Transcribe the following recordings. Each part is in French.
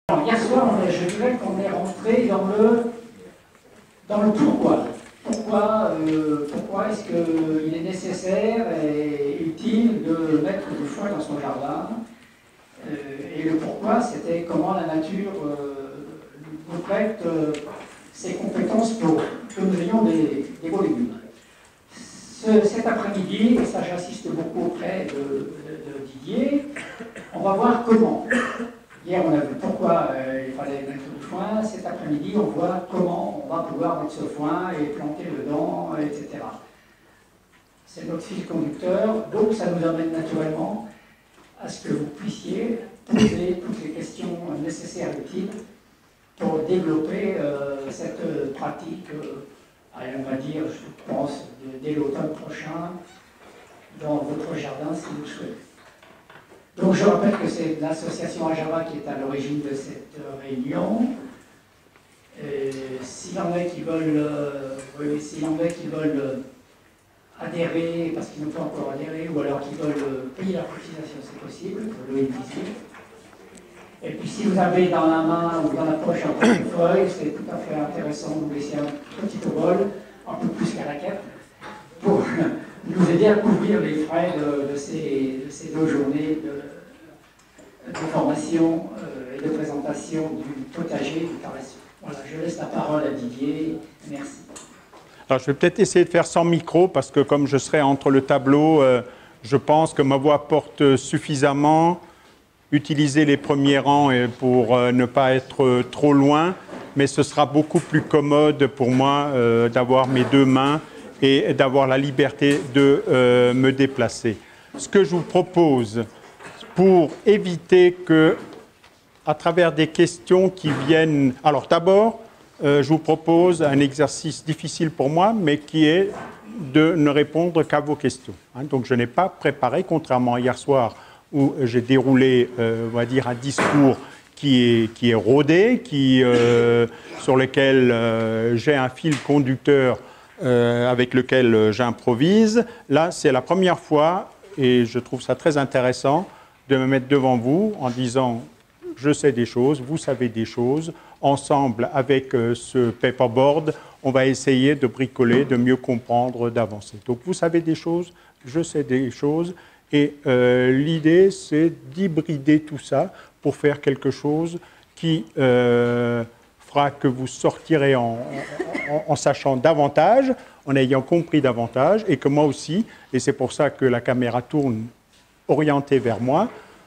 Hier soir, je dirais qu'on est rentré dans le pourquoi. Pourquoi est-ce qu'il est nécessaire et utile de mettre du foin dans son jardin? Et le pourquoi, c'était comment la nature nous prête ses compétences pour que nous ayons des beaux légumes. Cet après-midi, et ça j'insiste beaucoup auprès de Didier, on va voir comment. Hier, on a vu pourquoi il fallait mettre du foin. Cet après-midi, on voit comment on va pouvoir mettre ce foin et planter dedans, etc. C'est notre fil conducteur. Donc, ça nous amène naturellement à ce que vous puissiez poser toutes les questions nécessaires et utiles pour développer cette pratique, on va dire, je pense, dès l'automne prochain, dans votre jardin, si vous le souhaitez. Donc je rappelle que c'est l'association Ajava qui est à l'origine de cette réunion. S'il y en a qui veulent, adhérer, parce qu'ils n'ont pas encore adhéré, ou alors qui veulent payer leur cotisation, c'est possible, pour le visite. Et puis si vous avez dans la main ou dans la poche un portefeuille, c'est tout à fait intéressant de vous laisser un petit obol, un peu plus qu'à la quête, pour nous aider à couvrir les frais de ces 2 journées de formation et de présentation du potager du Tarasson. Voilà, je laisse la parole à Didier. Merci. Alors, je vais peut-être essayer de faire sans micro, parce que comme je serai entre le tableau, je pense que ma voix porte suffisamment. Utiliser les premiers rangs pour ne pas être trop loin, mais ce sera beaucoup plus commode pour moi d'avoir mes 2 mains et d'avoir la liberté de me déplacer. Ce que je vous propose, pour éviter que, à travers des questions qui viennent... Alors d'abord, je vous propose un exercice difficile pour moi, mais qui est de ne répondre qu'à vos questions. Donc je n'ai pas préparé, contrairement à hier soir, où j'ai déroulé, on va dire, un discours qui est rodé, sur lequel j'ai un fil conducteur avec lequel j'improvise. Là, c'est la première fois, et je trouve ça très intéressant, de me mettre devant vous en disant « je sais des choses, vous savez des choses ». Ensemble, avec ce paperboard, on va essayer de bricoler, de mieux comprendre, d'avancer. Donc, vous savez des choses, je sais des choses. Et l'idée, c'est d'hybrider tout ça pour faire quelque chose qui fera que vous sortirez en sachant davantage, en ayant compris davantage, et que moi aussi, et c'est pour ça que la caméra tourne orientée vers moi,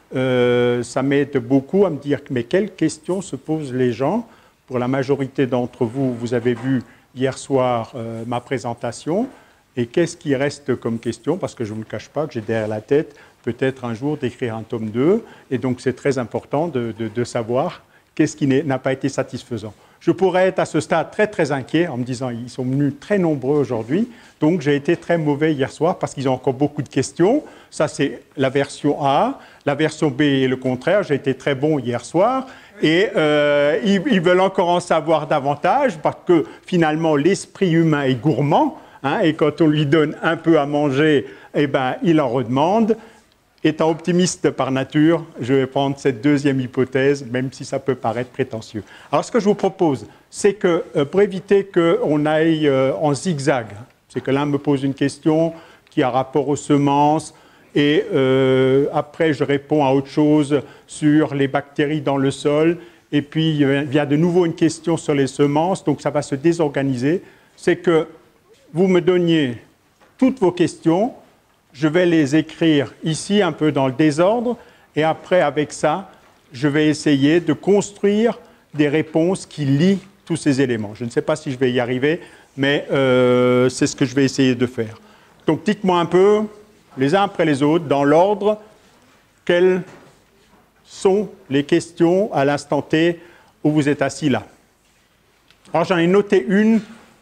ça m'aide beaucoup à me dire mais quelles questions se posent les gens. Pour la majorité d'entre vous, vous avez vu hier soir ma présentation. Et qu'est-ce qui reste comme question? Parce que je ne vous le cache pas que j'ai derrière la tête peut-être un jour d'écrire un tome 2. Et donc c'est très important de savoir qu'est-ce qui n'a pas été satisfaisant. Je pourrais être à ce stade très très inquiet en me disant ils sont venus très nombreux aujourd'hui. Donc j'ai été très mauvais hier soir parce qu'ils ont encore beaucoup de questions. Ça c'est la version A. La version B est le contraire. J'ai été très bon hier soir. Et ils veulent encore en savoir davantage parce que finalement l'esprit humain est gourmand. Et quand on lui donne un peu à manger, eh ben, il en redemande. Étant optimiste par nature, je vais prendre cette deuxième hypothèse, même si ça peut paraître prétentieux. Alors, ce que je vous propose, c'est que pour éviter qu'on aille en zigzag, c'est que l'un me pose une question qui a rapport aux semences, et après, je réponds à autre chose sur les bactéries dans le sol, et puis il y a de nouveau une question sur les semences, donc ça va se désorganiser. C'est que vous me donniez toutes vos questions, je vais les écrire ici un peu dans le désordre et après avec ça, je vais essayer de construire des réponses qui lient tous ces éléments. Je ne sais pas si je vais y arriver, mais c'est ce que je vais essayer de faire. Donc dites-moi un peu, les uns après les autres, dans l'ordre, quelles sont les questions à l'instant T où vous êtes assis là. Alors j'en ai noté une.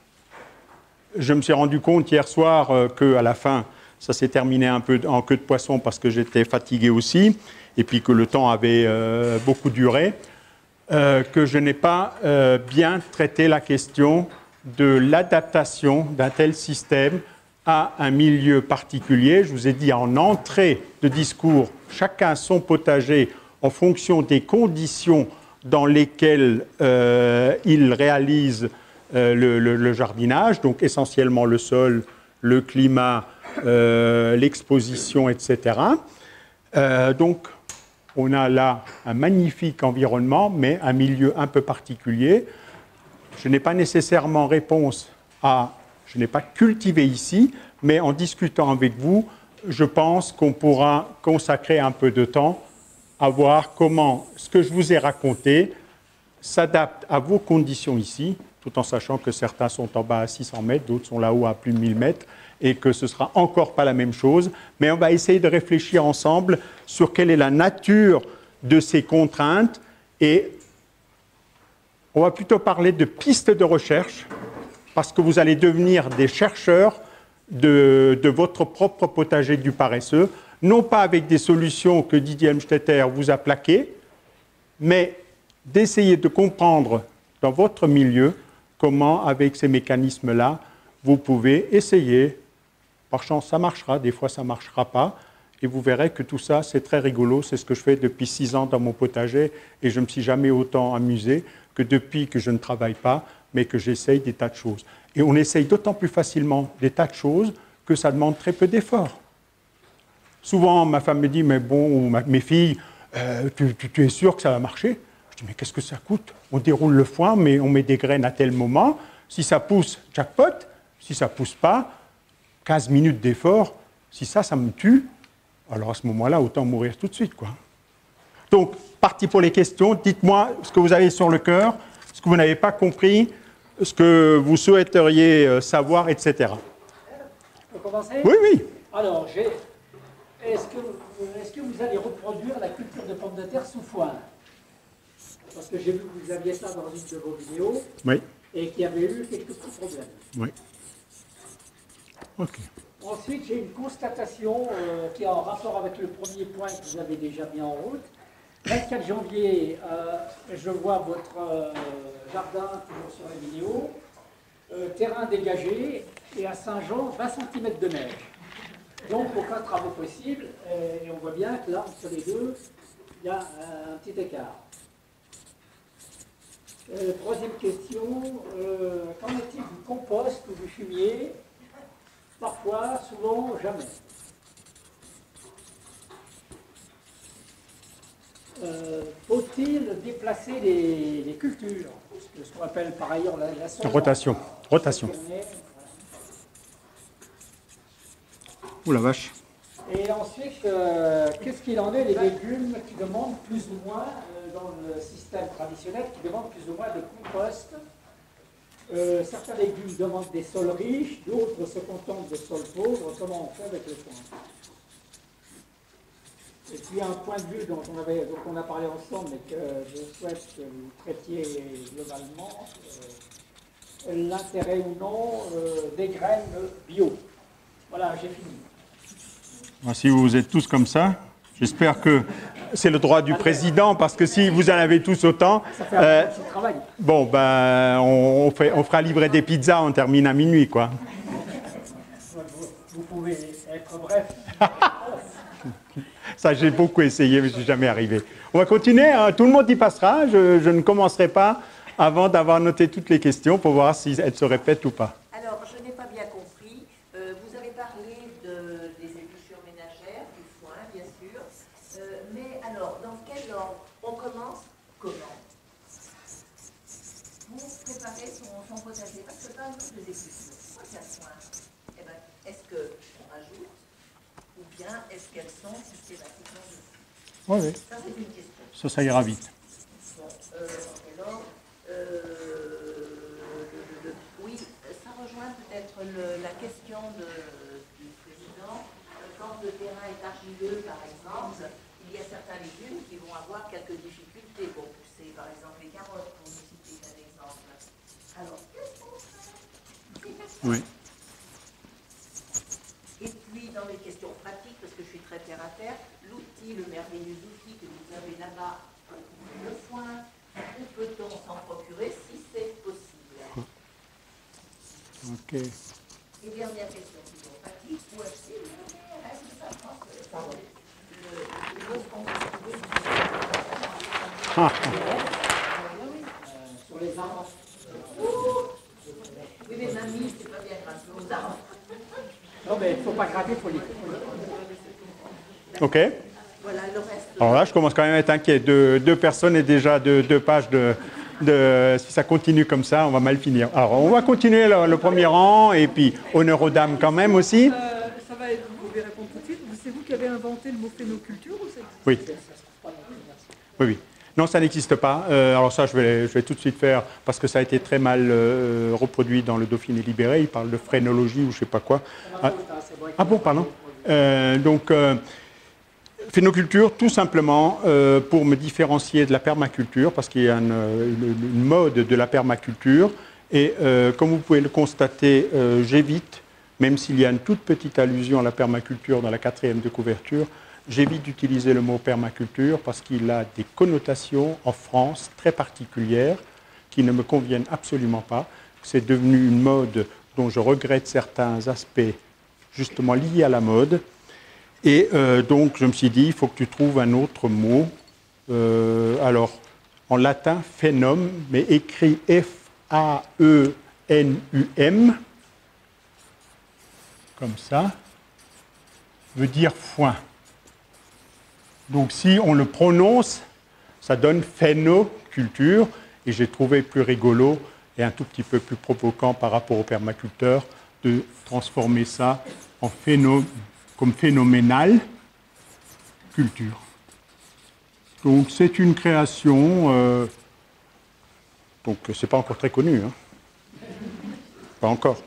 Je me suis rendu compte hier soir qu'à la fin, ça s'est terminé un peu en queue de poisson parce que j'étais fatigué aussi, et puis que le temps avait beaucoup duré, que je n'ai pas bien traité la question de l'adaptation d'un tel système à un milieu particulier. Je vous ai dit en entrée de discours, chacun son potager en fonction des conditions dans lesquels ils réalisent le jardinage, donc essentiellement le sol, le climat, l'exposition, etc. Donc, on a là un magnifique environnement, mais un milieu un peu particulier. Je n'ai pas nécessairement réponse à... Je n'ai pas cultivé ici, mais en discutant avec vous, je pense qu'on pourra consacrer un peu de temps à voir comment ce que je vous ai raconté s'adapte à vos conditions ici, tout en sachant que certains sont en bas à 600 mètres, d'autres sont là-haut à plus de 1000 mètres, et que ce ne sera encore pas la même chose. Mais on va essayer de réfléchir ensemble sur quelle est la nature de ces contraintes, et on va plutôt parler de pistes de recherche, parce que vous allez devenir des chercheurs de votre propre potager du paresseux, non pas avec des solutions que Didier Helmstetter vous a plaquées, mais d'essayer de comprendre dans votre milieu comment, avec ces mécanismes-là, vous pouvez essayer. Par chance, ça marchera, des fois ça ne marchera pas, et vous verrez que tout ça, c'est très rigolo. C'est ce que je fais depuis 6 ans dans mon potager, et je ne me suis jamais autant amusé que depuis que je ne travaille pas, mais que j'essaye des tas de choses. Et on essaye d'autant plus facilement des tas de choses que ça demande très peu d'efforts. Souvent, ma femme me dit, mais bon, ou mes filles, tu es sûr que ça va marcher? Je dis, mais qu'est-ce que ça coûte? On déroule le foin, mais on met des graines à tel moment. Si ça pousse, jackpot. Si ça ne pousse pas, 15 minutes d'effort. Si ça me tue, alors à ce moment-là, autant mourir tout de suite, quoi. Donc, parti pour les questions. Dites-moi ce que vous avez sur le cœur, ce que vous n'avez pas compris, ce que vous souhaiteriez savoir, etc. On peut commencer? Oui, oui. Alors, est-ce que vous allez reproduire la culture de pommes de terre sous foin? Parce que j'ai vu que vous aviez ça dans une de vos vidéos, Oui. Et qu'il y avait eu quelques petits problèmes. Oui. OK. Ensuite, j'ai une constatation qui est en rapport avec le premier point que vous avez déjà mis en route. 24 janvier, je vois votre jardin, toujours sur la vidéo, terrain dégagé, et à Saint-Jean, 20 cm de neige. Donc, aucun travaux possible, et on voit bien que là, entre les deux, il y a un petit écart. Troisième question, qu'en est-il du compost ou du fumier? Parfois, souvent, jamais. Faut-il déplacer les cultures? Ce qu'on appelle par ailleurs la soja. Rotation. Rotation. Ouh la vache. Et ensuite, qu'est-ce qu'il en est des légumes qui demandent plus ou moins, dans le système traditionnel, qui demandent plus ou moins de compost? Certains légumes demandent des sols riches, d'autres se contentent de sols pauvres. Comment on fait avec le foin? Et puis un point de vue dont on a parlé ensemble, mais que je souhaite que vous traitiez globalement, l'intérêt ou non des graines bio. Voilà, j'ai fini. Si vous êtes tous comme ça, j'espère que c'est le droit du président, parce que si vous en avez tous autant, ça fait un petit travail. Bon, ben, on fera livrer des pizzas, on termine à minuit, quoi. Vous pouvez être bref. Ça, j'ai beaucoup essayé, mais je ne suis jamais arrivé. On va continuer, hein. Tout le monde y passera. Je ne commencerai pas avant d'avoir noté toutes les questions pour voir si elles se répètent ou pas. Alors, je n'ai pas bien compris. Vous avez parlé des épluchures ménagères, du foin, bien sûr. Mais alors, dans quel ordre? On commence comment? Vous préparez son potager, parce que par exemple, les épluchures, pourquoi il y a foin? Eh bien, est-ce qu'on rajoute? Ou bien est-ce qu'elles sont systématiquement dessus? Oui, oui. Ça, c'est une question. Ça ira vite. Bon, alors, oui, ça rejoint peut-être la question du président. Quand le terrain est argileux, par exemple, il y a certains légumes qui vont avoir quelques difficultés pour pousser. Par exemple, les carottes, pour vous citer un exemple. Alors, qu'est-ce qu'on fait? Oui. Et puis, dans les questions pratiques, parce que je suis très terre à terre, l'outil, le merveilleux outil que vous avez là-bas pour couper le foin, où peut-on s'en procurer si c'est possible? OK. Et dernière question, toujours pratique, où acheter le reste de ça, je pense que le qu'on peut trouver. les arbres. Oui, mais mamie, c'est pas bien grave, aux arbres. Non, mais il ne faut pas graver, il faut les... OK. Voilà, le reste. Alors là, je commence quand même à être inquiet. Deux personnes et déjà deux pages si ça continue comme ça, on va mal finir. Alors, on va continuer le premier rang et puis honneur aux dames quand même aussi. Ça va être, vous pouvez répondre tout de suite. C'est vous qui avez inventé le mot phénoculture ou c'est... Oui. Oui, oui. Non, ça n'existe pas. Alors ça, je vais tout de suite faire, parce que ça a été très mal reproduit dans le Dauphiné libéré. Il parle de phrénologie ou je ne sais pas quoi. Ah bon, pardon. Phénoculture, tout simplement, pour me différencier de la permaculture, parce qu'il y a une mode de la permaculture. Et comme vous pouvez le constater, j'évite, même s'il y a une toute petite allusion à la permaculture dans la 4e de couverture, j'évite d'utiliser le mot permaculture parce qu'il a des connotations en France très particulières qui ne me conviennent absolument pas. C'est devenu une mode dont je regrette certains aspects justement liés à la mode. Et donc, je me suis dit, il faut que tu trouves un autre mot. Alors, en latin, phénum, mais écrit F-A-E-N-U-M, comme ça, veut dire foin. Donc, si on le prononce, ça donne phénoculture, et j'ai trouvé plus rigolo et un tout petit peu plus provoquant par rapport aux permaculteurs de transformer ça en comme phénoménal culture. Donc c'est une création, donc c'est pas encore très connu, hein. Pas encore,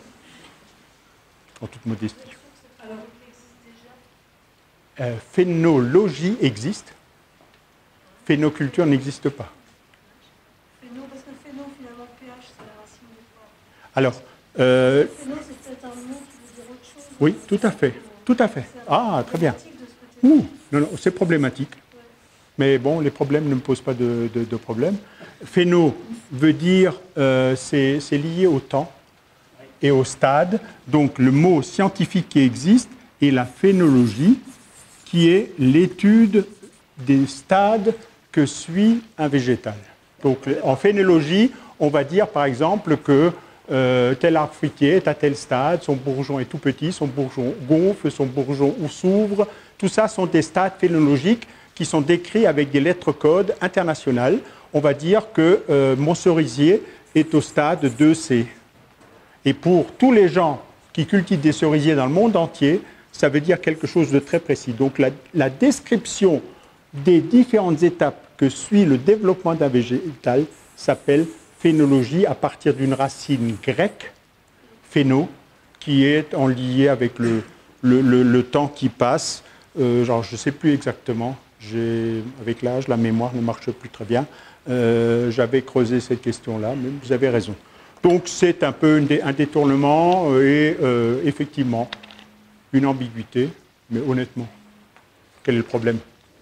en toute modestie. Alors, il existe déjà. Phénologie existe, phénoculture n'existe pas. Phéno, parce que phéno, finalement, PH, c'est la racine de quoi? Alors, Phéno, c'est peut-être un mot qui veut dire autre chose. oui, tout à fait. Tout à fait. Ah, très bien. Ouh, non, c'est problématique. Mais bon, les problèmes ne me posent pas de problème. Phéno veut dire, c'est lié au temps et au stade. Donc, le mot scientifique qui existe est la phénologie, qui est l'étude des stades que suit un végétal. Donc, en phénologie, on va dire, par exemple, que tel arbre fruitier est à tel stade, son bourgeon est tout petit, son bourgeon gonfle, son bourgeon s'ouvre. Tout ça sont des stades phénologiques qui sont décrits avec des lettres codes internationales. On va dire que mon cerisier est au stade 2C. Et pour tous les gens qui cultivent des cerisiers dans le monde entier, ça veut dire quelque chose de très précis. Donc la description des différentes étapes que suit le développement d'un végétal s'appelle phénologie à partir d'une racine grecque, phéno, qui est en lié avec le temps qui passe. Genre, je ne sais plus exactement, avec l'âge, la mémoire ne marche plus très bien. J'avais creusé cette question-là, mais vous avez raison. Donc c'est un peu un détournement et effectivement une ambiguïté, mais honnêtement, quel est le problème?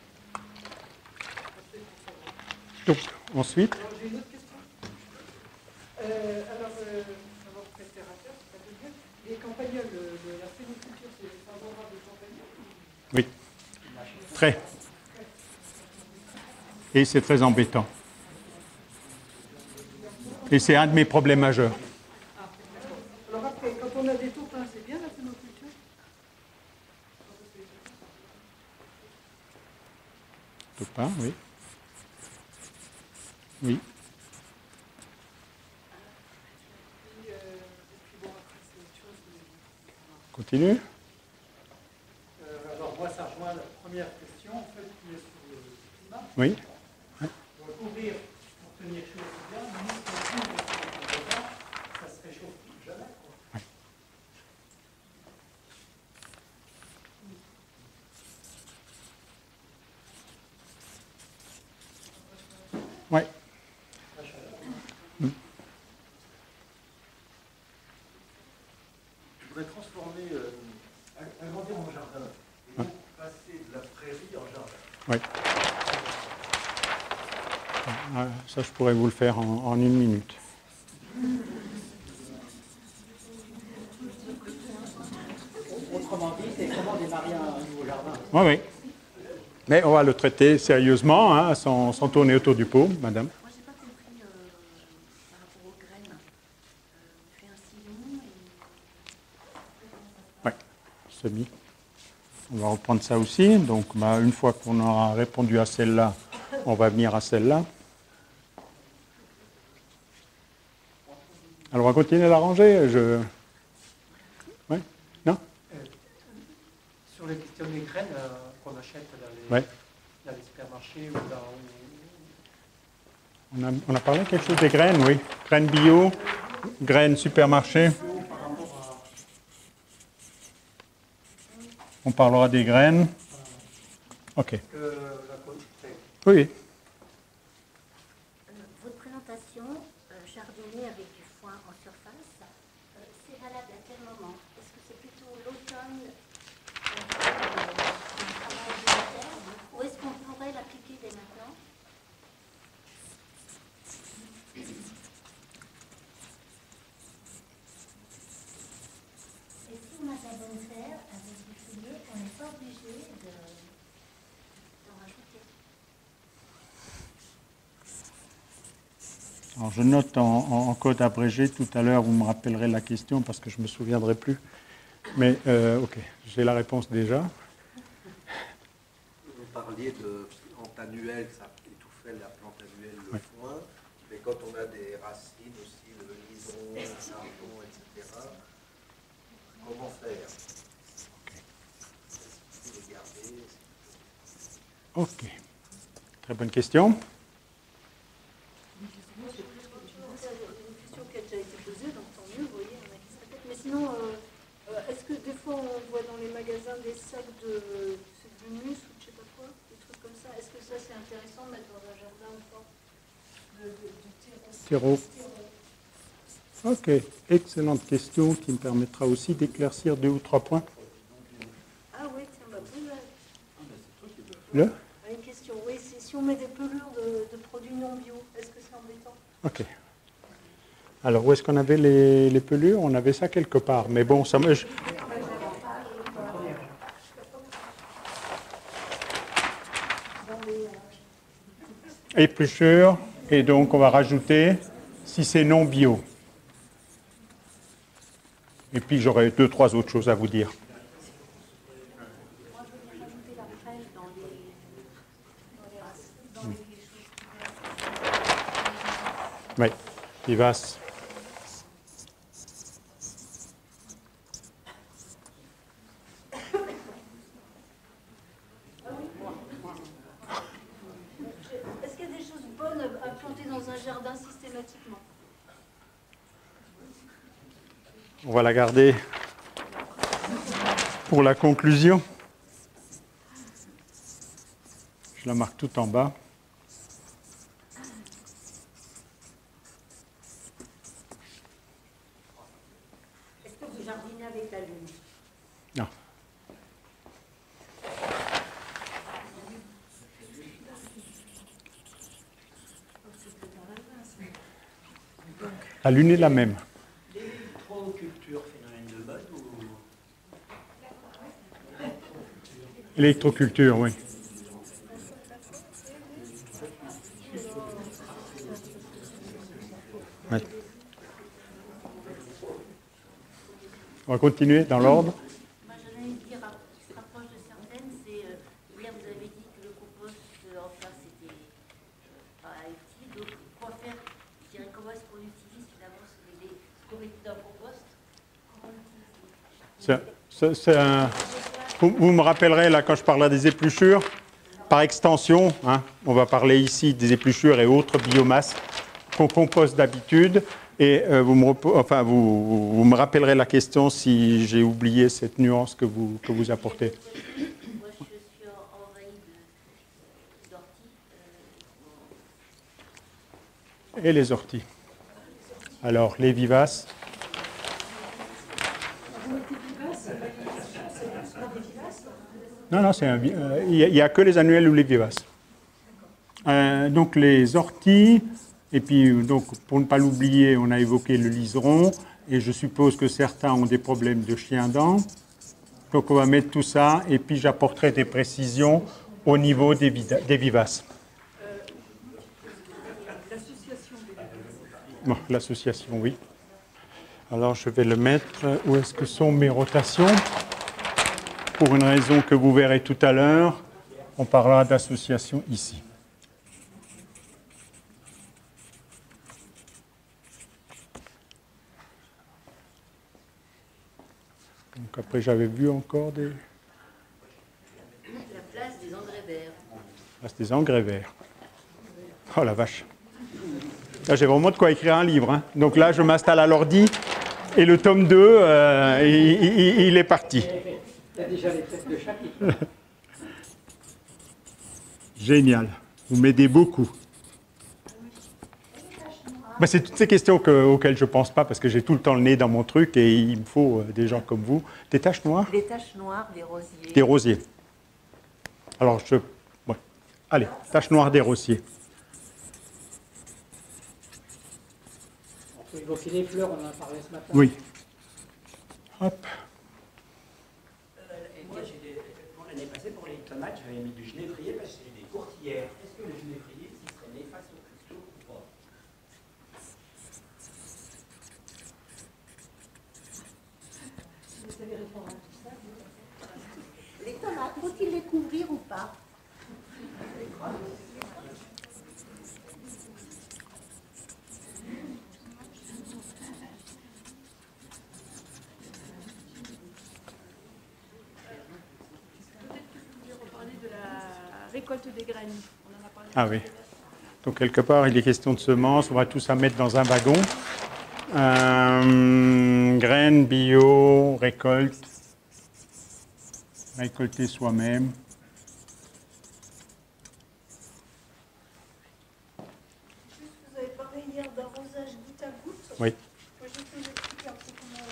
Donc, ensuite... Savoir quel terrateur, ça veut dire, les campagnols, la phénoculture, c'est favorable aux campagnols? Oui, très. Et c'est très embêtant. Et c'est un de mes problèmes majeurs. Alors après, quand on a des taupins, c'est bien la phénoculture? Taupin, oui. Oui. Continue. Alors moi, ça rejoint la première question, en fait, qui est sur le climat. Oui. Pour couvrir, pour tenir chaud, c'est bien, mais si on couvre sur le temps, ça se réchauffe plus jamais, quoi. Ouais. Je voudrais transformer, agrandir mon jardin, et donc passer de la prairie en jardin. Oui. Ça, je pourrais vous le faire en une minute. Autrement dit, c'est comment démarrer un nouveau jardin. Oui, oui. Mais on va le traiter sérieusement, hein, sans tourner autour du pot, madame. Moi, j'ai pas compris semis. On va reprendre ça aussi. Donc, une fois qu'on aura répondu à celle-là, on va venir à celle-là. Alors, on va continuer à la ranger. Oui? Non? Sur les questions des graines qu'on achète dans les supermarchés ou dans... On a parlé quelque chose des graines, oui. Graines bio, graines supermarché. On parlera des graines. OK. Oui. Votre présentation, jardiner avec du foin en surface, c'est valable à quel moment? Est-ce que c'est plutôt l'automne ou est-ce qu'on pourrait l'appliquer dès maintenant? Et si on a de la bonne terre avec du feuillet, on n'est pas obligé d'en rajouter. Alors, je note en code abrégé tout à l'heure, vous me rappellerez la question parce que je ne me souviendrai plus. Mais, OK, j'ai la réponse déjà. Vous parliez de plante annuelle, ça étouffait la plante annuelle, le foin, mais quand on a des racines aussi, le liseron, le chardon, etc., comment faire? Les garder? OK. Très bonne question. Mais sinon, est-ce que des fois on voit dans les magasins des sacs de d'humus ou je sais pas quoi, des trucs comme ça? Est-ce que ça c'est intéressant de mettre dans un jardin ou pas? Du terreau. OK. Excellente question qui me permettra aussi d'éclaircir 2 ou 3 points. Ah oui, tiens, bah oui, Le? une question, oui, si on met des pelures de produits non bio, est-ce que c'est embêtant? OK. Alors, où est-ce qu'on avait les pelures? On avait ça quelque part. Mais bon, ça me... Épluchure. Et donc, on va rajouter si c'est non bio. Et puis, j'aurai 2, 3 autres choses à vous dire. Oui, vivace. Est-ce qu'il y a des choses bonnes à planter dans un jardin systématiquement? On va la garder pour la conclusion. Je la marque tout en bas. Est-ce que vous jardinez avec la lune? Non. La lune est la même. L'électroculture, phénomène de mode ou... Électroculture, oui. Ouais. On va continuer dans l'ordre. Moi, j'en ai une qui se rapproche de certaines. C'est hier, vous avez dit que le compost en face c'était pas utile. Donc, quoi faire? Je dirais, comment est-ce qu'on utilise finalement ce qu'on met dans le compost? Vous me rappellerez là quand je parlerai des épluchures. Par extension, hein, on va parler ici des épluchures et autres biomasses qu'on composte d'habitude. Et vous me rappellerez la question si j'ai oublié cette nuance que vous apportez. Moi, je suis envahie d'orties. Et les orties. Alors, les vivaces. Non, il n'y a que les annuels ou les vivaces. Donc, les orties. Et puis, donc, pour ne pas l'oublier, on a évoqué le liseron. Et je suppose que certains ont des problèmes de chien-dent. Donc, on va mettre tout ça. Et puis, j'apporterai des précisions au niveau des vivaces. L'association des Bon, l'association, oui. Alors, je vais le mettre. Où est-ce que sont mes rotations? pour une raison que vous verrez tout à l'heure. On parlera d'association ici. Donc après, j'avais vu encore des... La place des engrais verts. Place des engrais verts. Oh la vache. Là, j'ai vraiment de quoi écrire un livre. Hein. Donc là, je m'installe à l'ordi et le tome 2, il est parti. Il y a déjà les tests de chapitre. Génial. Vous m'aidez beaucoup. Ben, c'est toutes ces questions auxquelles je ne pense pas parce que j'ai tout le temps le nez dans mon truc et il me faut des gens comme vous. Des taches noires? Des taches noires, des rosiers. Des rosiers. Alors, ouais. Allez, taches noires des rosiers. On peut évoquer les fleurs, on en a parlé ce matin. Oui. Hop. Moi, l'année passée, pour les tomates, j'avais mis du genévrier parce que c'est des courtières. Est-ce que le genévrier, s'il serait néfaste au culture ou pas? Vous savez répondre à tout ça? Les tomates, faut-il les couvrir ou pas? Récolte des graines. On en a parlé. Ah oui. Donc, quelque part, il est question de semences. On va tout ça mettre dans un wagon. Graines, bio, récolte. Récolter soi-même. Vous avez parlé hier d'arrosage goutte à goutte. Oui. Moi, je peux vous expliquer un peu comment.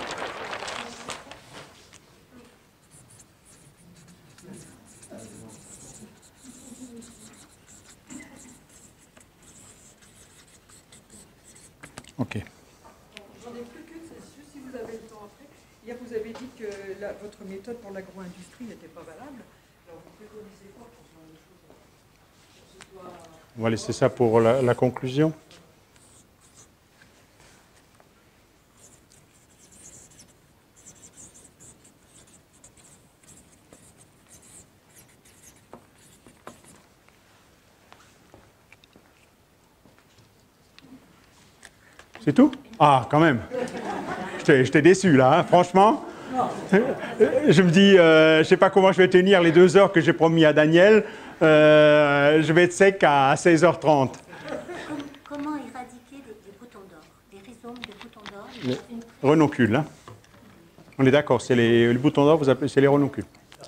OK. J'en ai plus qu'une, c'est juste si vous avez le temps après. Hier, vous avez dit que votre méthode pour l'agro-industrie n'était pas valable. Alors, vous préconisez quoi pour ce genre de choses? On va laisser ça pour la conclusion. C'est tout? Ah, quand même. Je t'ai déçu, là, hein, franchement. Je me dis, je ne sais pas comment je vais tenir les 2 heures que j'ai promis à Daniel. Je vais être sec à 16h30. Comment éradiquer des boutons d'or, des rhizomes de boutons d'or? Les renoncules, hein. On est d'accord, c'est les boutons d'or, vous appelez, c'est les renoncules.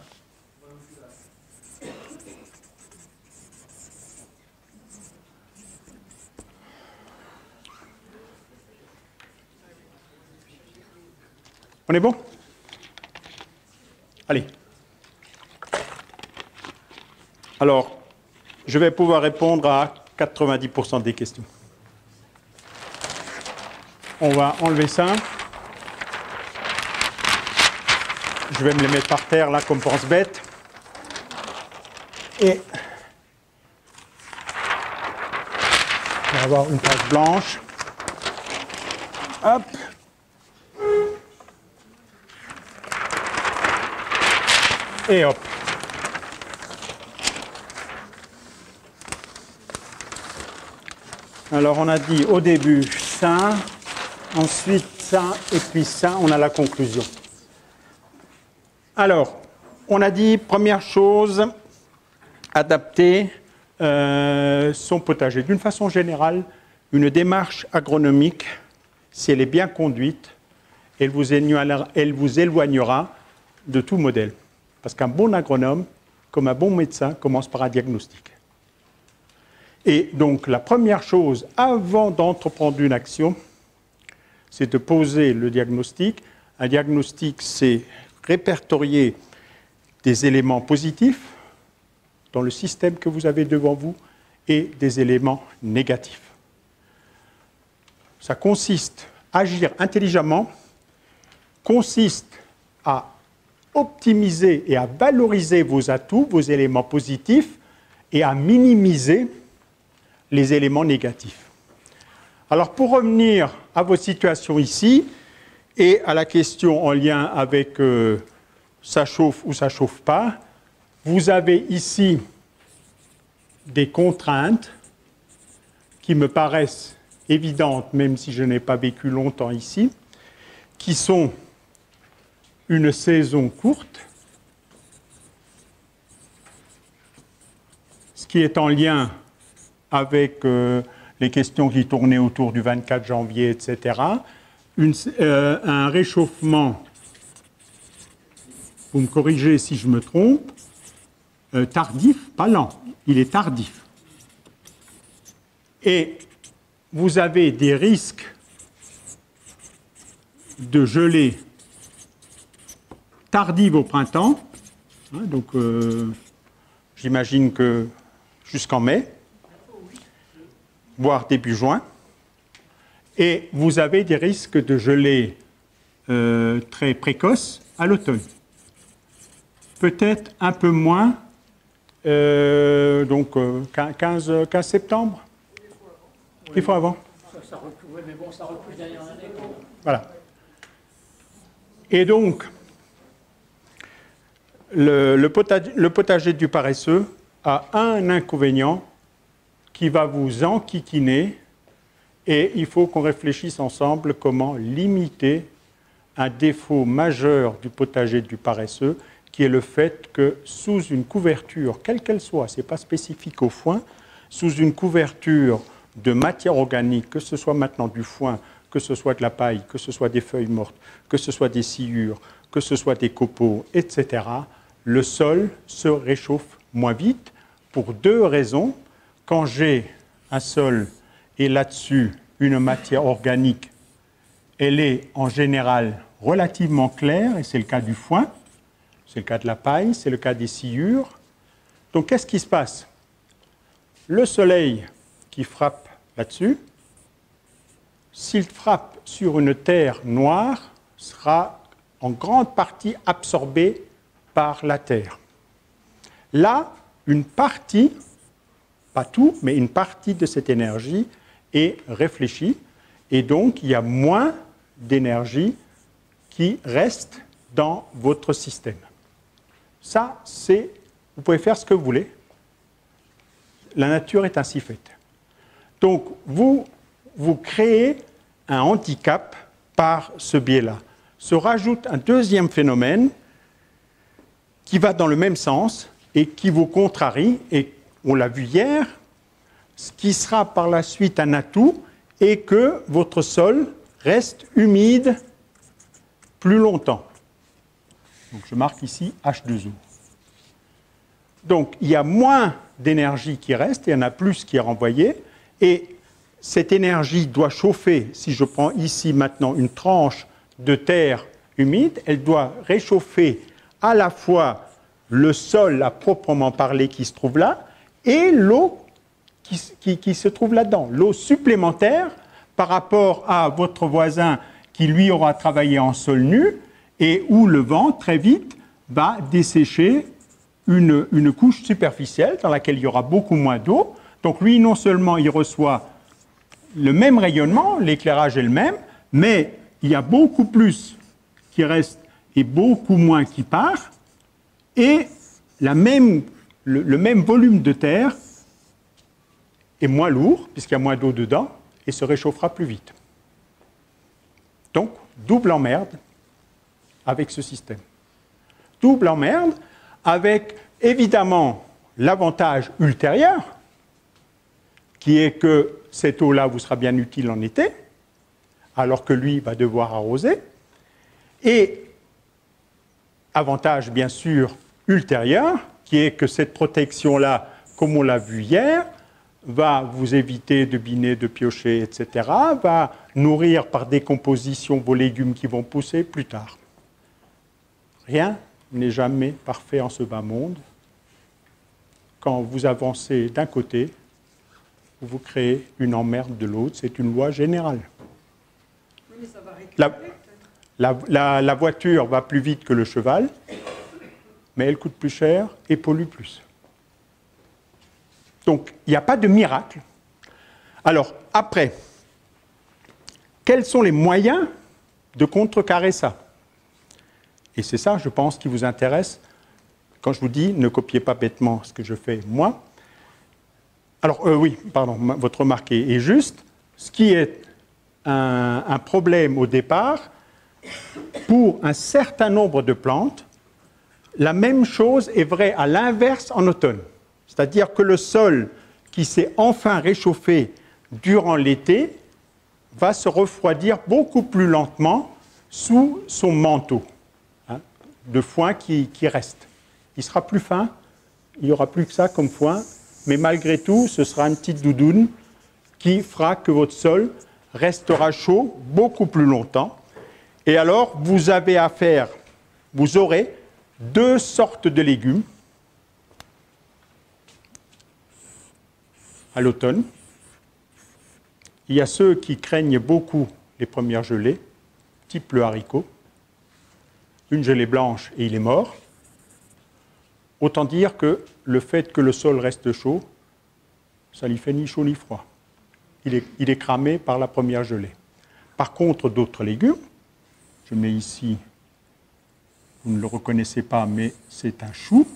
On est bon? Allez. Alors, je vais pouvoir répondre à 90% des questions. On va enlever ça. Je vais me les mettre par terre, là, comme pense-bête. Et on va avoir une page blanche. Hop. Et hop. Alors on a dit au début ça, ensuite ça, et puis ça, on a la conclusion. Alors, on a dit, première chose, adapter son potager. D'une façon générale, une démarche agronomique, si elle est bien conduite, elle vous éloignera de tout modèle. Parce qu'un bon agronome, comme un bon médecin, commence par un diagnostic. Et donc, la première chose, avant d'entreprendre une action, c'est de poser le diagnostic. Un diagnostic, c'est répertorier des éléments positifs dans le système que vous avez devant vous et des éléments négatifs. Ça consiste, agir intelligemment, consiste à optimiser et à valoriser vos atouts, vos éléments positifs, et à minimiser les éléments négatifs. Alors, pour revenir à votre situation ici, et à la question en lien avec ça chauffe ou ça ne chauffe pas. Vous avez ici des contraintes qui me paraissent évidentes, même si je n'ai pas vécu longtemps ici, qui sont une saison courte, ce qui est en lien avec les questions qui tournaient autour du 24 janvier, etc., un réchauffement, vous me corrigez si je me trompe, tardif, pas lent, il est tardif. Et vous avez des risques de gelée tardive au printemps, hein, donc j'imagine que jusqu'en mai, voire début juin, et vous avez des risques de gelée très précoces à l'automne. Peut-être un peu moins, donc 15 septembre. Des fois avant. Ça recule, oui, mais bon, ça recule d'année en année. Voilà. Et donc, le potager du paresseux a un inconvénient qui va vous enquiquiner, et il faut qu'on réfléchisse ensemble comment limiter un défaut majeur du potager du paresseux, qui est le fait que sous une couverture, quelle qu'elle soit, ce n'est pas spécifique au foin, sous une couverture de matière organique, que ce soit maintenant du foin, que ce soit de la paille, que ce soit des feuilles mortes, que ce soit des sciures, que ce soit des copeaux, etc., le sol se réchauffe moins vite pour deux raisons. Quand j'ai un sol et là-dessus une matière organique, elle est en général relativement claire, et c'est le cas du foin, c'est le cas de la paille, c'est le cas des sciures. Donc qu'est-ce qui se passe? Le soleil qui frappe là-dessus, s'il frappe sur une terre noire, sera en grande partie absorbé par la terre. Là, une partie, pas tout, mais une partie de cette énergie est réfléchie, et donc il y a moins d'énergie qui reste dans votre système. Ça, c'est, vous pouvez faire ce que vous voulez. La nature est ainsi faite. Donc, vous créez un handicap par ce biais-là. Se rajoute un deuxième phénomène qui va dans le même sens et qui vous contrarie, et on l'a vu hier, ce qui sera par la suite un atout est que votre sol reste humide plus longtemps. Donc je marque ici H2O. Donc il y a moins d'énergie qui reste, il y en a plus qui est renvoyée, et cette énergie doit chauffer, si je prends ici maintenant une tranche de terre humide, elle doit réchauffer à la fois le sol à proprement parler qui se trouve là, et l'eau qui se trouve là-dedans, l'eau supplémentaire par rapport à votre voisin qui lui aura travaillé en sol nu, et où le vent, très vite, va dessécher une couche superficielle dans laquelle il y aura beaucoup moins d'eau. Donc lui, non seulement il reçoit le même rayonnement, l'éclairage est le même, mais il y a beaucoup plus qui reste et beaucoup moins qui part, et le même volume de terre est moins lourd, puisqu'il y a moins d'eau dedans, et se réchauffera plus vite. Donc, double emmerde avec ce système. Double emmerde avec, évidemment, l'avantage ultérieur, qui est que cette eau-là vous sera bien utile en été, alors que lui va devoir arroser, et avantage, bien sûr, ultérieur, qui est que cette protection-là, comme on l'a vu hier, va vous éviter de biner, de piocher, etc., va nourrir par décomposition vos légumes qui vont pousser plus tard. Rien n'est jamais parfait en ce bas monde. Quand vous avancez d'un côté, vous créez une emmerde de l'autre. C'est une loi générale. Oui, mais ça va récupérer. La voiture va plus vite que le cheval, mais elle coûte plus cher et pollue plus. Donc, il n'y a pas de miracle. Alors, après, quels sont les moyens de contrecarrer ça? Et c'est ça, je pense, qui vous intéresse. Quand je vous dis, ne copiez pas bêtement ce que je fais moi. Alors, oui, pardon, votre remarque est juste. Ce qui est un problème au départ, pour un certain nombre de plantes, la même chose est vraie à l'inverse en automne. C'est-à-dire que le sol qui s'est enfin réchauffé durant l'été va se refroidir beaucoup plus lentement sous son manteau de foin qui reste. Il sera plus fin, il n'y aura plus que ça comme foin, mais malgré tout, ce sera une petite doudoune qui fera que votre sol restera chaud beaucoup plus longtemps. Et alors, vous aurez deux sortes de légumes à l'automne. Il y a ceux qui craignent beaucoup les premières gelées, type le haricot. Une gelée blanche et il est mort. Autant dire que le fait que le sol reste chaud, ça ne lui fait ni chaud ni froid. Il est cramé par la première gelée. Par contre, d'autres légumes, je mets ici, vous ne le reconnaissez pas, mais c'est un chou.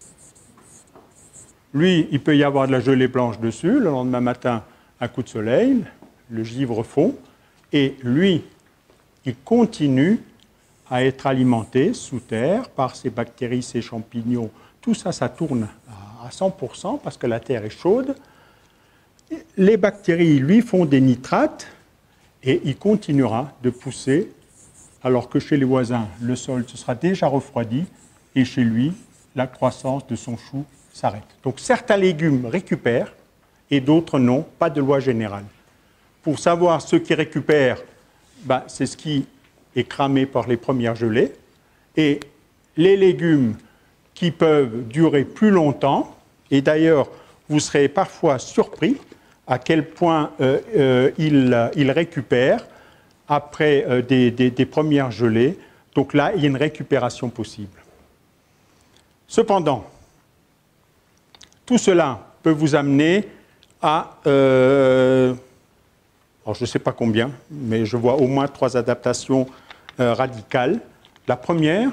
Lui, il peut y avoir de la gelée blanche dessus, le lendemain matin, un coup de soleil, le givre fond, et lui, il continue à être alimenté sous terre par ces bactéries, ces champignons. Tout ça, ça tourne à 100% parce que la terre est chaude. Les bactéries, lui, font des nitrates et il continuera de pousser alors que chez les voisins, le sol se sera déjà refroidi et chez lui, la croissance de son chou s'arrête. Donc certains légumes récupèrent et d'autres non, pas de loi générale. Pour savoir ceux qui récupèrent, c'est ce qui est cramé par les premières gelées. Et les légumes qui peuvent durer plus longtemps, et d'ailleurs, vous serez parfois surpris à quel point ils récupèrent après des premières gelées. Donc là, il y a une récupération possible. Cependant, tout cela peut vous amener à, alors je ne sais pas combien, mais je vois au moins 3 adaptations radicales. La première,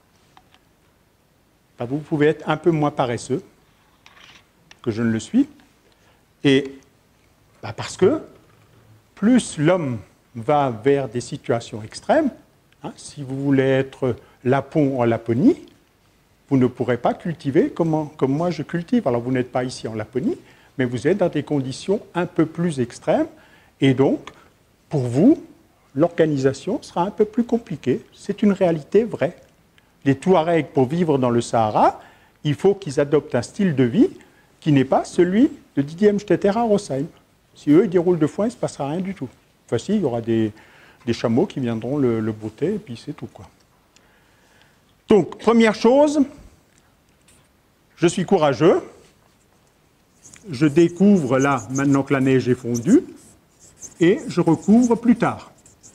vous pouvez être un peu moins paresseux que je ne le suis, et parce que plus l'homme va vers des situations extrêmes, si vous voulez être Lapon en Laponie, vous ne pourrez pas cultiver comme moi je cultive. Alors vous n'êtes pas ici en Laponie, mais vous êtes dans des conditions un peu plus extrêmes, et donc, pour vous, l'organisation sera un peu plus compliquée. C'est une réalité vraie. Les Touaregs, pour vivre dans le Sahara, il faut qu'ils adoptent un style de vie qui n'est pas celui de Didier Amstetter à Rosheim. Si eux, ils déroulent de foin, il ne se passera rien du tout. Enfin, si, il y aura des chameaux qui viendront le botter, et puis c'est tout, quoi. Donc, première chose, je suis courageux. Je découvre là, maintenant que la neige est fondue, et je recouvre plus tard.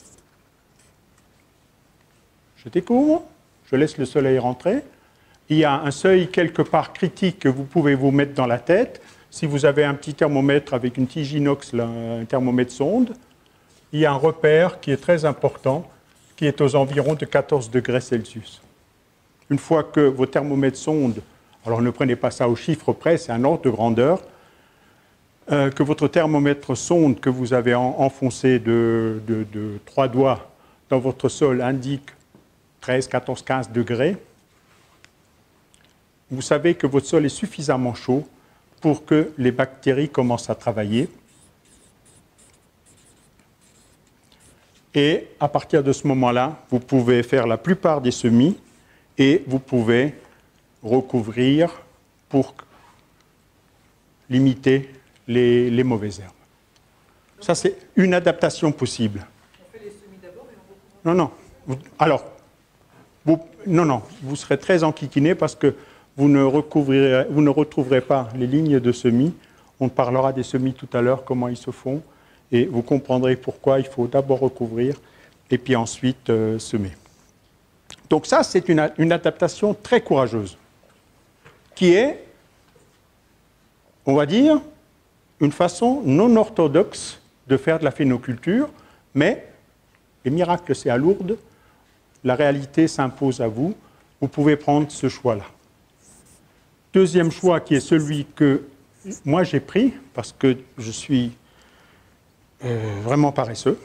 Je découvre, je laisse le soleil rentrer. Il y a un seuil quelque part critique que vous pouvez vous mettre dans la tête. Si vous avez un petit thermomètre avec une tige inox, là, un thermomètre sonde, il y a un repère qui est très important, qui est aux environs de 14 degrés Celsius. Une fois que vos thermomètres sonde, alors ne prenez pas ça au chiffre près, c'est un ordre de grandeur, que votre thermomètre sonde que vous avez enfoncé de 3 doigts dans votre sol indique 13, 14, 15 degrés, vous savez que votre sol est suffisamment chaud pour que les bactéries commencent à travailler. Et à partir de ce moment-là, vous pouvez faire la plupart des semis et vous pouvez recouvrir pour limiter les mauvaises herbes. Ça, c'est une adaptation possible. On fait les semis d'abord et on recouvre. Non. Alors, vous serez très enquiquiné parce que vous ne retrouverez pas les lignes de semis. On parlera des semis tout à l'heure, comment ils se font, et vous comprendrez pourquoi il faut d'abord recouvrir et puis ensuite semer. Donc ça, c'est une adaptation très courageuse, qui est, on va dire, une façon non orthodoxe de faire de la phénoculture, mais, les miracles, c'est à Lourdes, la réalité s'impose à vous, vous pouvez prendre ce choix-là. Deuxième choix qui est celui que moi j'ai pris, parce que je suis vraiment paresseux.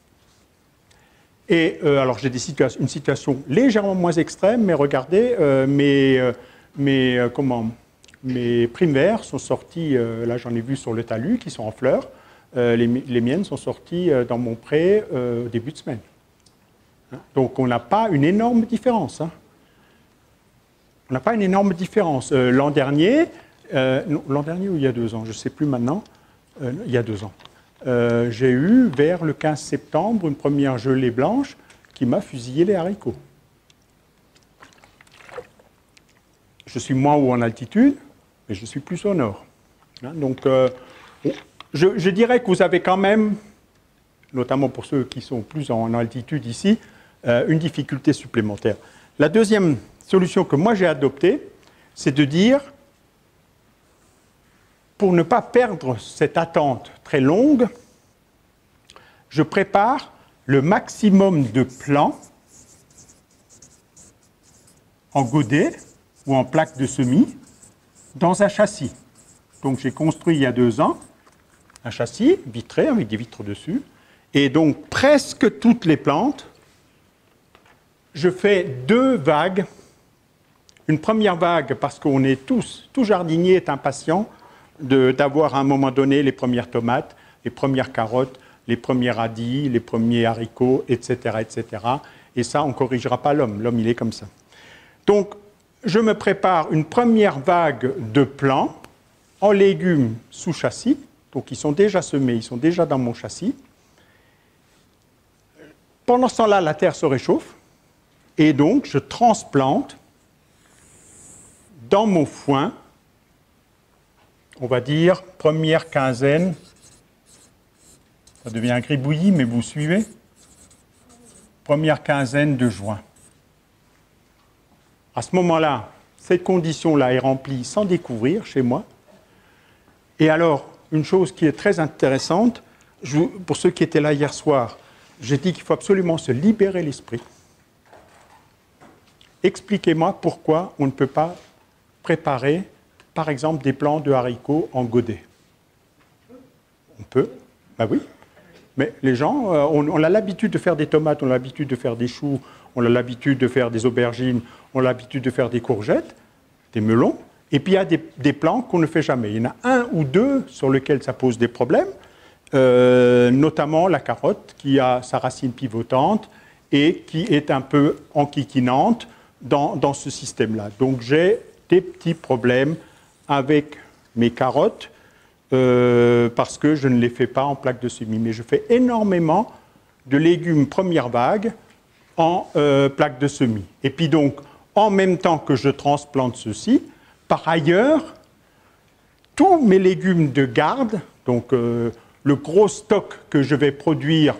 Et alors j'ai une situation légèrement moins extrême, mais regardez, mes primaires sont sorties, là j'en ai vu sur le talus, qui sont en fleurs. Les miennes sont sorties dans mon pré au début de semaine. Donc on n'a pas une énorme différence. Hein. On n'a pas une énorme différence. L'an dernier ou il y a 2 ans, je ne sais plus maintenant, il y a 2 ans, j'ai eu vers le 15 septembre une première gelée blanche qui m'a fusillé les haricots. Je suis moins haut en altitude, mais je suis plus au nord. Hein, donc je dirais que vous avez quand même, notamment pour ceux qui sont plus en altitude ici, une difficulté supplémentaire. La deuxième solution que moi j'ai adoptée, c'est de dire, pour ne pas perdre cette attente très longue, je prépare le maximum de plants en godet ou en plaque de semis dans un châssis. Donc j'ai construit il y a 2 ans un châssis vitré avec des vitres dessus, et donc presque toutes les plantes, je fais 2 vagues. Une première vague parce qu'on est tout jardinier est impatient d'avoir à un moment donné les premières tomates, les premières carottes, les premiers radis, les premiers haricots, etc., etc. Et ça, on ne corrigera pas l'homme. L'homme, il est comme ça. Donc, je me prépare une première vague de plants en légumes sous châssis. Donc, ils sont déjà semés, ils sont déjà dans mon châssis. Pendant ce temps-là, la terre se réchauffe. Et donc, je transplante dans mon foin, on va dire, première quinzaine, ça devient un gribouillis, mais vous suivez, première quinzaine de juin. À ce moment-là, cette condition-là est remplie sans découvrir chez moi. Et alors, une chose qui est très intéressante, pour ceux qui étaient là hier soir, j'ai dit qu'il faut absolument se libérer l'esprit. Expliquez-moi pourquoi on ne peut pas préparer, par exemple, des plants de haricots en godet. On peut, ben oui. Mais les gens, on a l'habitude de faire des tomates, on a l'habitude de faire des choux, on a l'habitude de faire des aubergines, on a l'habitude de faire des courgettes, des melons, et puis il y a des plants qu'on ne fait jamais. Il y en a 1 ou 2 sur lesquels ça pose des problèmes, notamment la carotte qui a sa racine pivotante et qui est un peu enquiquinante dans ce système-là. Donc j'ai des petits problèmes avec mes carottes parce que je ne les fais pas en plaque de semis. Mais je fais énormément de légumes première vague en plaque de semis. Et puis donc, en même temps que je transplante ceci, par ailleurs, tous mes légumes de garde, donc le gros stock que je vais produire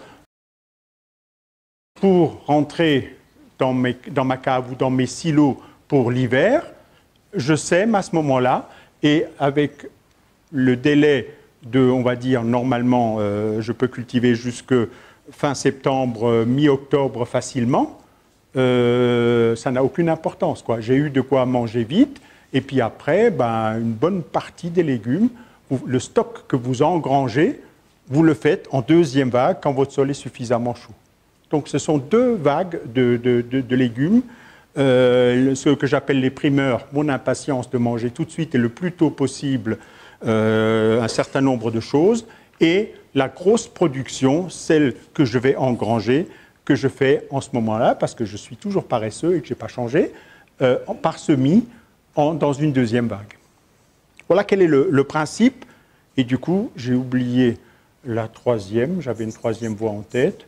pour rentrer dans ma cave ou dans mes silos pour l'hiver, je sème à ce moment-là, et avec le délai de, on va dire, normalement, je peux cultiver jusque fin septembre, mi-octobre facilement, ça n'a aucune importance, quoi. J'ai eu de quoi manger vite, et puis après, ben, une bonne partie des légumes, le stock que vous engrangez, vous le faites en deuxième vague quand votre sol est suffisamment chaud. Donc ce sont 2 vagues de légumes. Ce que j'appelle les primeurs, mon impatience de manger tout de suite et le plus tôt possible un certain nombre de choses, et la grosse production, celle que je vais engranger, que je fais en ce moment-là, parce que je suis toujours paresseux et que je n'ai pas changé, par semis dans une deuxième vague. Voilà quel est le principe, et du coup, j'ai oublié la troisième, j'avais une troisième voie en tête.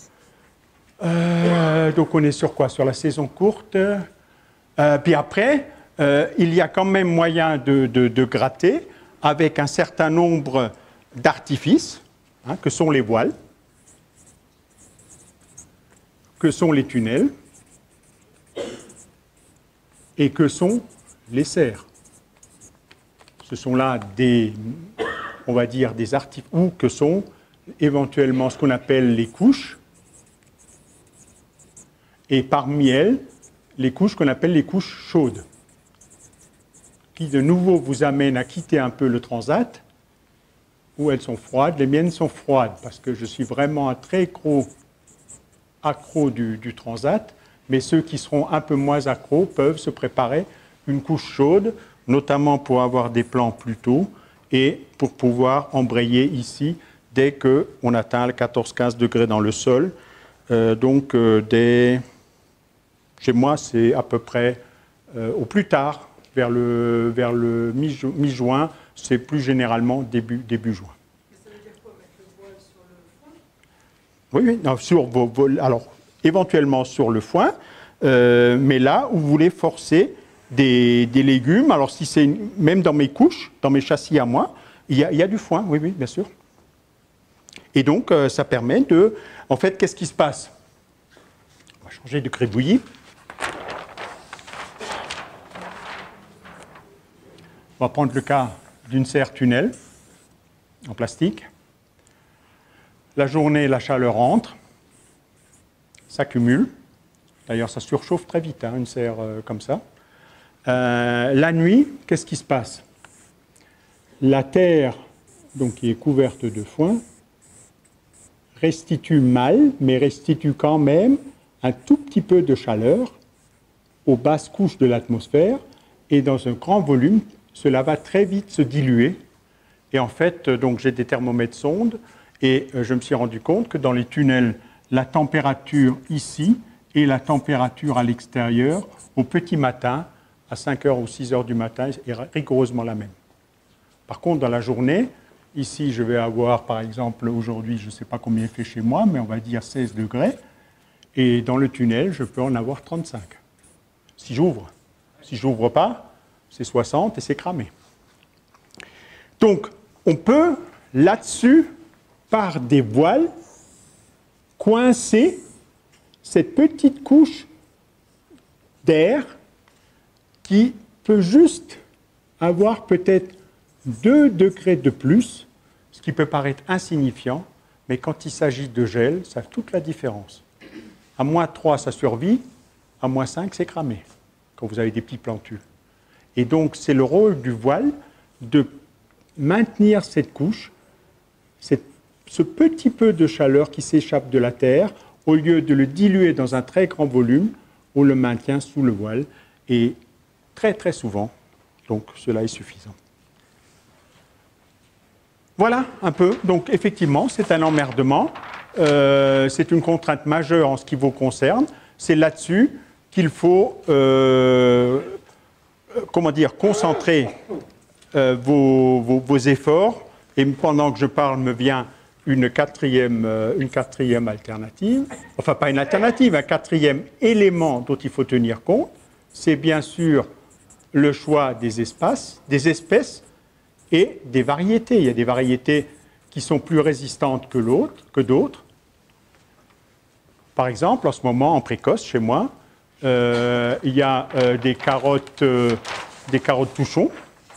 Donc on est sur quoi? Sur la saison courte. Puis après, il y a quand même moyen de gratter avec un certain nombre d'artifices, hein, que sont les voiles, que sont les tunnels et que sont les serres. Ce sont là des, on va dire, des artifices, ou que sont éventuellement ce qu'on appelle les couches. et parmi elles, les couches qu'on appelle les couches chaudes, qui de nouveau vous amènent à quitter un peu le transat, où elles sont froides. Les miennes sont froides, parce que je suis vraiment un très gros accro du transat, mais ceux qui seront un peu moins accros peuvent se préparer une couche chaude, notamment pour avoir des plans plus tôt, et pour pouvoir embrayer ici dès qu'on atteint les 14-15 degrés dans le sol. Chez moi, c'est à peu près au plus tard, vers le mi-juin, c'est plus généralement début juin. Mais ça veut dire quoi, mettre le voile sur le foin? Oui, non, alors éventuellement sur le foin, mais là où vous voulez forcer des légumes, alors si c'est même dans mes couches, dans mes châssis à moi, il y a du foin, oui, bien sûr. Et donc, ça permet de... En fait, qu'est-ce qui se passe? On va changer de gribouillis. On va prendre le cas d'une serre tunnel en plastique. La journée, la chaleur entre, s'accumule. D'ailleurs, ça surchauffe très vite, une serre comme ça. La nuit, qu'est-ce qui se passe? La terre, donc, qui est couverte de foin, restitue mal, mais restitue quand même un tout petit peu de chaleur aux basses couches de l'atmosphère, et dans un grand volume, cela va très vite se diluer. Et en fait, donc, j'ai des thermomètres sondes, et je me suis rendu compte que dans les tunnels, la température ici et la température à l'extérieur, au petit matin, à 5h ou 6h du matin, est rigoureusement la même. Par contre, dans la journée, ici, je vais avoir, par exemple, aujourd'hui, je ne sais pas combien il fait chez moi, mais on va dire 16 degrés. Et dans le tunnel, je peux en avoir 35. Si j'ouvre. Si je n'ouvre pas, c'est 60 et c'est cramé. Donc, on peut, là-dessus, par des voiles, coincer cette petite couche d'air qui peut juste avoir peut-être 2 degrés de plus, ce qui peut paraître insignifiant, mais quand il s'agit de gel, ça fait toute la différence. À -3, ça survit, à -5, c'est cramé, quand vous avez des petits plantules. Et donc, c'est le rôle du voile de maintenir cette couche, ce petit peu de chaleur qui s'échappe de la terre, au lieu de le diluer dans un très grand volume, on le maintient sous le voile. Et très, très souvent, donc cela est suffisant. Voilà un peu. Donc, effectivement, c'est un emmerdement. C'est une contrainte majeure en ce qui vous concerne. C'est là-dessus qu'il faut concentrer vos efforts. Et pendant que je parle, me vient une quatrième alternative. Enfin, pas une alternative, un quatrième élément dont il faut tenir compte. C'est bien sûr le choix des espèces et des variétés. Il y a des variétés qui sont plus résistantes que d'autres. Par exemple, en ce moment, en précoce, chez moi, il y a des carottes touchons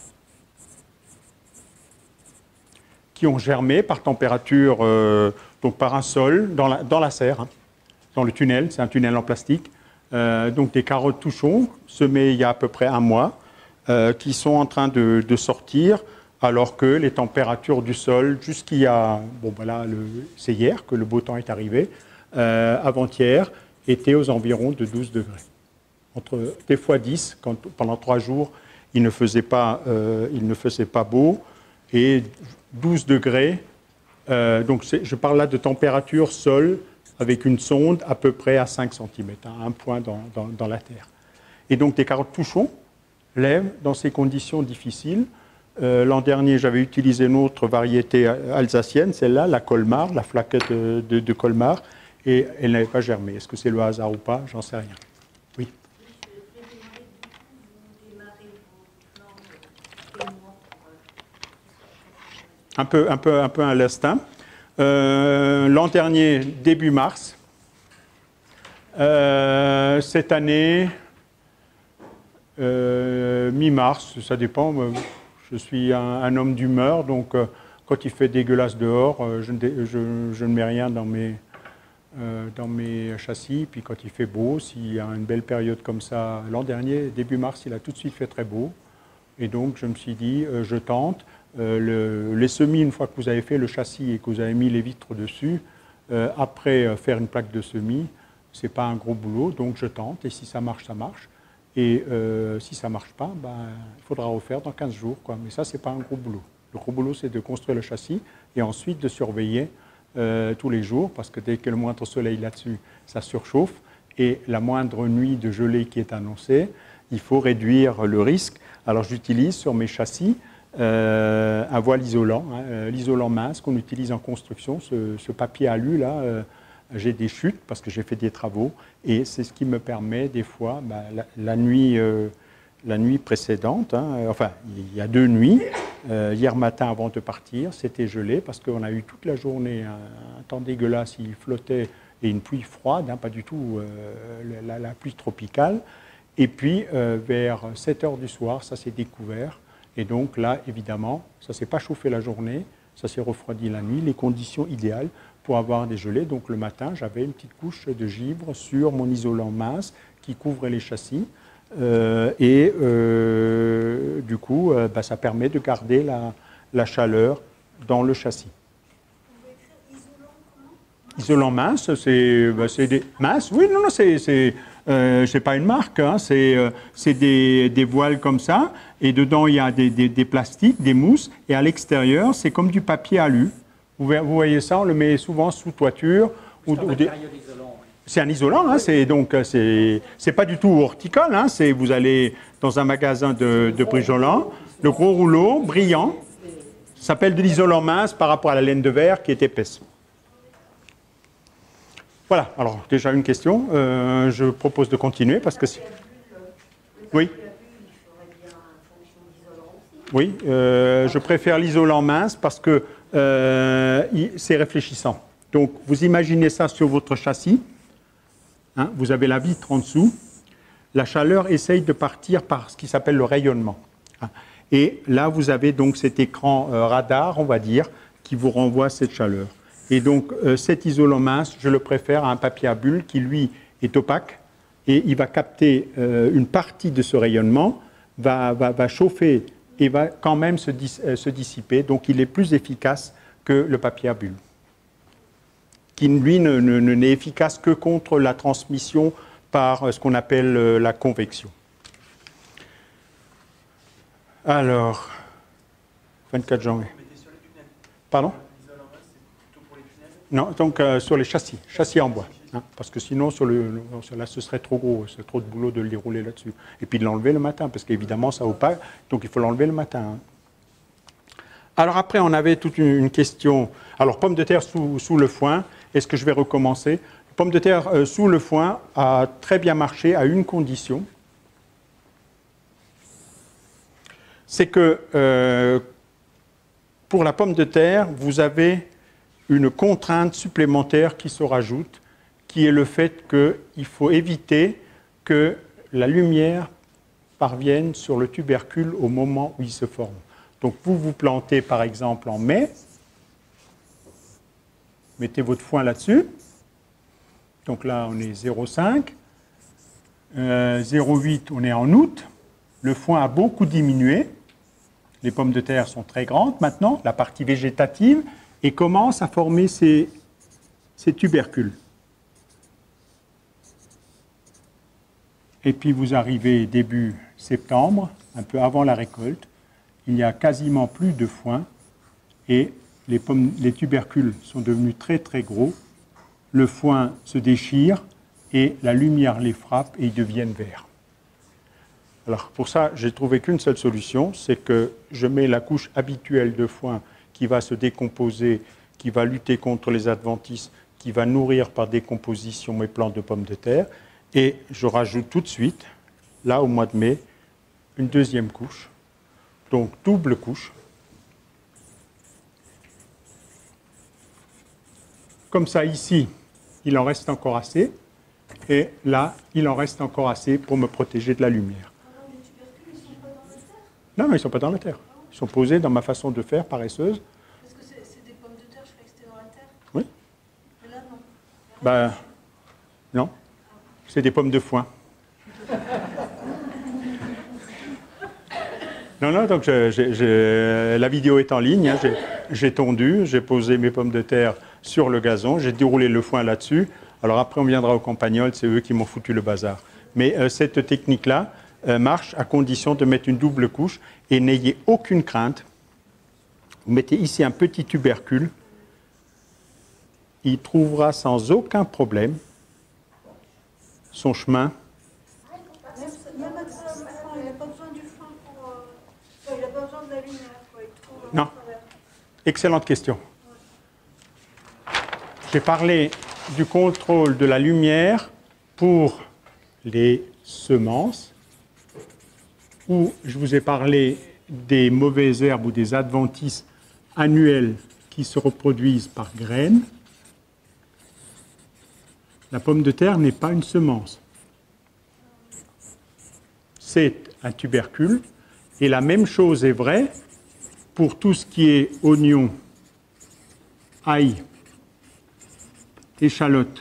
qui ont germé par température, donc par un sol, dans la serre, dans le tunnel, c'est un tunnel en plastique. Donc des carottes touchons semées il y a à peu près un mois, qui sont en train de sortir, alors que les températures du sol, jusqu'à, c'est hier que le beau temps est arrivé, avant-hier, étaient aux environs de 12 degrés. Des fois 10, quand pendant 3 jours, il ne faisait pas beau, et 12 degrés, donc je parle là de température sol avec une sonde à peu près à 5 cm, à un point dans la terre. Et donc des carottes touchons lèvent dans ces conditions difficiles. L'an dernier, j'avais utilisé une autre variété alsacienne, celle-là, la Colmar, la flaquette de Colmar, et elle n'avait pas germé. Est-ce que c'est le hasard ou pas? J'en sais rien. Oui. Un peu à l'instinct. L'an dernier, début mars. Cette année, mi-mars, ça dépend. Je suis un homme d'humeur, donc quand il fait dégueulasse dehors, je ne mets rien dans dans mes châssis. Puis quand il fait beau, s'il y a une belle période comme ça, l'an dernier, début mars, il a tout de suite fait très beau. Et donc je me suis dit, je tente. Les semis, une fois que vous avez fait le châssis et que vous avez mis les vitres dessus, après faire une plaque de semis, ce n'est pas un gros boulot, donc je tente. Et si ça marche, ça marche. Et si ça ne marche pas, ben, il faudra refaire dans 15 jours, quoi. Mais ça, ce n'est pas un gros boulot. Le gros boulot, c'est de construire le châssis et ensuite de surveiller tous les jours, parce que dès que le moindre soleil là-dessus, ça surchauffe. Et la moindre nuit de gelée qui est annoncée, il faut réduire le risque. Alors j'utilise sur mes châssis un voile isolant, hein, l'isolant mince qu'on utilise en construction, ce papier alu là. J'ai des chutes parce que j'ai fait des travaux et c'est ce qui me permet des fois, la nuit précédente, hein, enfin il y a 2 nuits, hier matin avant de partir, c'était gelé parce qu'on a eu toute la journée un temps dégueulasse, il flottait et une pluie froide, hein, pas du tout la pluie tropicale. Et puis vers 7 h du soir, ça s'est découvert et donc là évidemment, ça ne s'est pas chauffé la journée, ça s'est refroidi la nuit, les conditions idéales pour avoir des gelées. Donc le matin, j'avais une petite couche de givre sur mon isolant mince qui couvrait les châssis. Du coup, ça permet de garder la chaleur dans le châssis. Isolant mince, c'est des minces. Oui, non, c'est pas une marque. Hein, c'est des voiles comme ça. Et dedans, il y a des plastiques, des mousses. Et à l'extérieur, c'est comme du papier alu. Vous voyez ça, on le met souvent sous toiture. C'est un isolant, hein, c'est pas du tout horticole. Hein, vous allez dans un magasin de Bréjolan, le gros rouleau, brillant, ça s'appelle de l'isolant mince par rapport à la laine de verre qui est épaisse. Voilà, alors déjà une question, je propose de continuer parce que... Oui. Oui, je préfère l'isolant mince parce que c'est réfléchissant. Donc, vous imaginez ça sur votre châssis. Hein, vous avez la vitre en dessous. La chaleur essaye de partir par ce qui s'appelle le rayonnement. Hein, et là, vous avez donc cet écran radar, on va dire, qui vous renvoie cette chaleur. Et donc, cet isolant mince, je le préfère à un papier à bulles qui, lui, est opaque. Et il va capter une partie de ce rayonnement, va chauffer et va quand même se dissiper. Donc, il est plus efficace que le papier à bulles, qui, lui, n'est efficace que contre la transmission par ce qu'on appelle la convection. Alors, 24 janvier. Pardon? Non, donc sur les châssis en bois. Hein, parce que sinon, là, ce serait trop gros, c'est trop de boulot de le dérouler là-dessus. Et puis de l'enlever le matin, parce qu'évidemment, ça opaque, donc il faut l'enlever le matin. Hein. Alors après, on avait toute une question. Alors, pomme de terre sous le foin, est-ce que je vais recommencer? Pomme de terre sous le foin a très bien marché à une condition. C'est que pour la pomme de terre, vous avez une contrainte supplémentaire qui se rajoute, qui est le fait qu'il faut éviter que la lumière parvienne sur le tubercule au moment où il se forme. Donc vous plantez par exemple en mai, mettez votre foin là-dessus, donc là on est 0,5, 0,8 on est en août, le foin a beaucoup diminué, les pommes de terre sont très grandes maintenant, la partie végétative, et commence à former ces tubercules. Et puis vous arrivez début septembre, un peu avant la récolte, il n'y a quasiment plus de foin et les tubercules sont devenus très très gros, le foin se déchire et la lumière les frappe et ils deviennent verts. Alors pour ça, j'ai trouvé qu'une seule solution, c'est que je mets la couche habituelle de foin qui va se décomposer, qui va lutter contre les adventices, qui va nourrir par décomposition mes plants de pommes de terre. Et je rajoute tout de suite, là au mois de mai, une deuxième couche. Donc double couche. Comme ça, ici, il en reste encore assez. Et là, il en reste encore assez pour me protéger de la lumière. Les tubercules, ils ne sont pas dans la terre? Non, mais ils ne sont pas dans la terre. Ils sont posés dans ma façon de faire, paresseuse. Parce que c'est des pommes de terre, je croyais que c'était dans la terre. Oui. Mais là, non. Ben, non, c'est des pommes de foin. Non, donc la vidéo est en ligne, hein, j'ai tondu, j'ai posé mes pommes de terre sur le gazon, j'ai déroulé le foin là-dessus. Alors après, on viendra aux campagnols, c'est eux qui m'ont foutu le bazar. Mais cette technique-là marche à condition de mettre une double couche et n'ayez aucune crainte. Vous mettez ici un petit tubercule, il trouvera sans aucun problème son chemin. Il n'a pas besoin du foin pour... il n'a pas besoin de la lumière, quoi. Il trouve Non. Excellente question. J'ai parlé du contrôle de la lumière pour les semences, où je vous ai parlé des mauvaises herbes ou des adventices annuelles qui se reproduisent par graines. La pomme de terre n'est pas une semence. C'est un tubercule. Et la même chose est vraie pour tout ce qui est oignon, ail, échalote,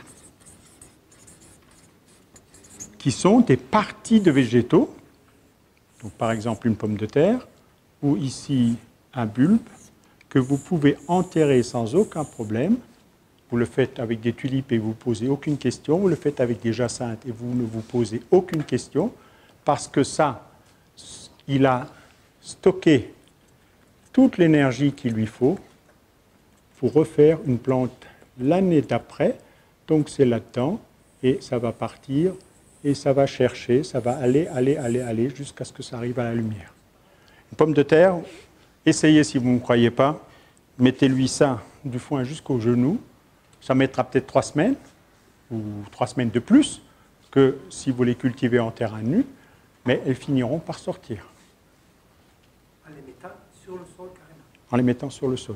qui sont des parties de végétaux. Donc, par exemple, une pomme de terre, ou ici un bulbe, que vous pouvez enterrer sans aucun problème. Vous le faites avec des tulipes et vous ne posez aucune question. Vous le faites avec des jacinthes et vous ne vous posez aucune question. Parce que ça, il a stocké toute l'énergie qu'il lui faut pour refaire une plante l'année d'après. Donc c'est là-dedans et ça va partir et ça va chercher, ça va aller jusqu'à ce que ça arrive à la lumière. Une pomme de terre, essayez si vous ne me croyez pas, mettez-lui ça du foin jusqu'au genou. Ça mettra peut-être 3 semaines ou 3 semaines de plus que si vous les cultivez en terrain nu, mais elles finiront par sortir. En les mettant sur le sol carrément. En les mettant sur le sol.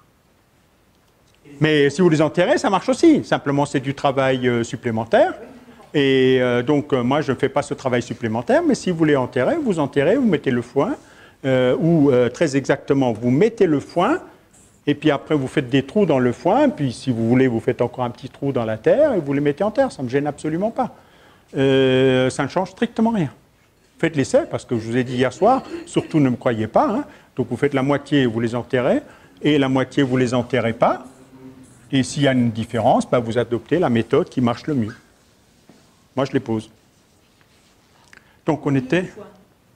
Mais si vous les enterrez, ça marche aussi. Simplement, c'est du travail supplémentaire. Et donc, moi, je ne fais pas ce travail supplémentaire, mais si vous les enterrez, vous mettez le foin, ou très exactement, vous mettez le foin, et puis après, vous faites des trous dans le foin, puis si vous voulez, vous faites encore un petit trou dans la terre, et vous les mettez en terre. Ça ne me gêne absolument pas. Ça ne change strictement rien. Faites l'essai, parce que je vous ai dit hier soir, surtout ne me croyez pas. Hein. Donc vous faites la moitié, vous les enterrez, et la moitié, vous ne les enterrez pas. Et s'il y a une différence, bah, vous adoptez la méthode qui marche le mieux. Moi, je les pose. Donc on était... Pardon ?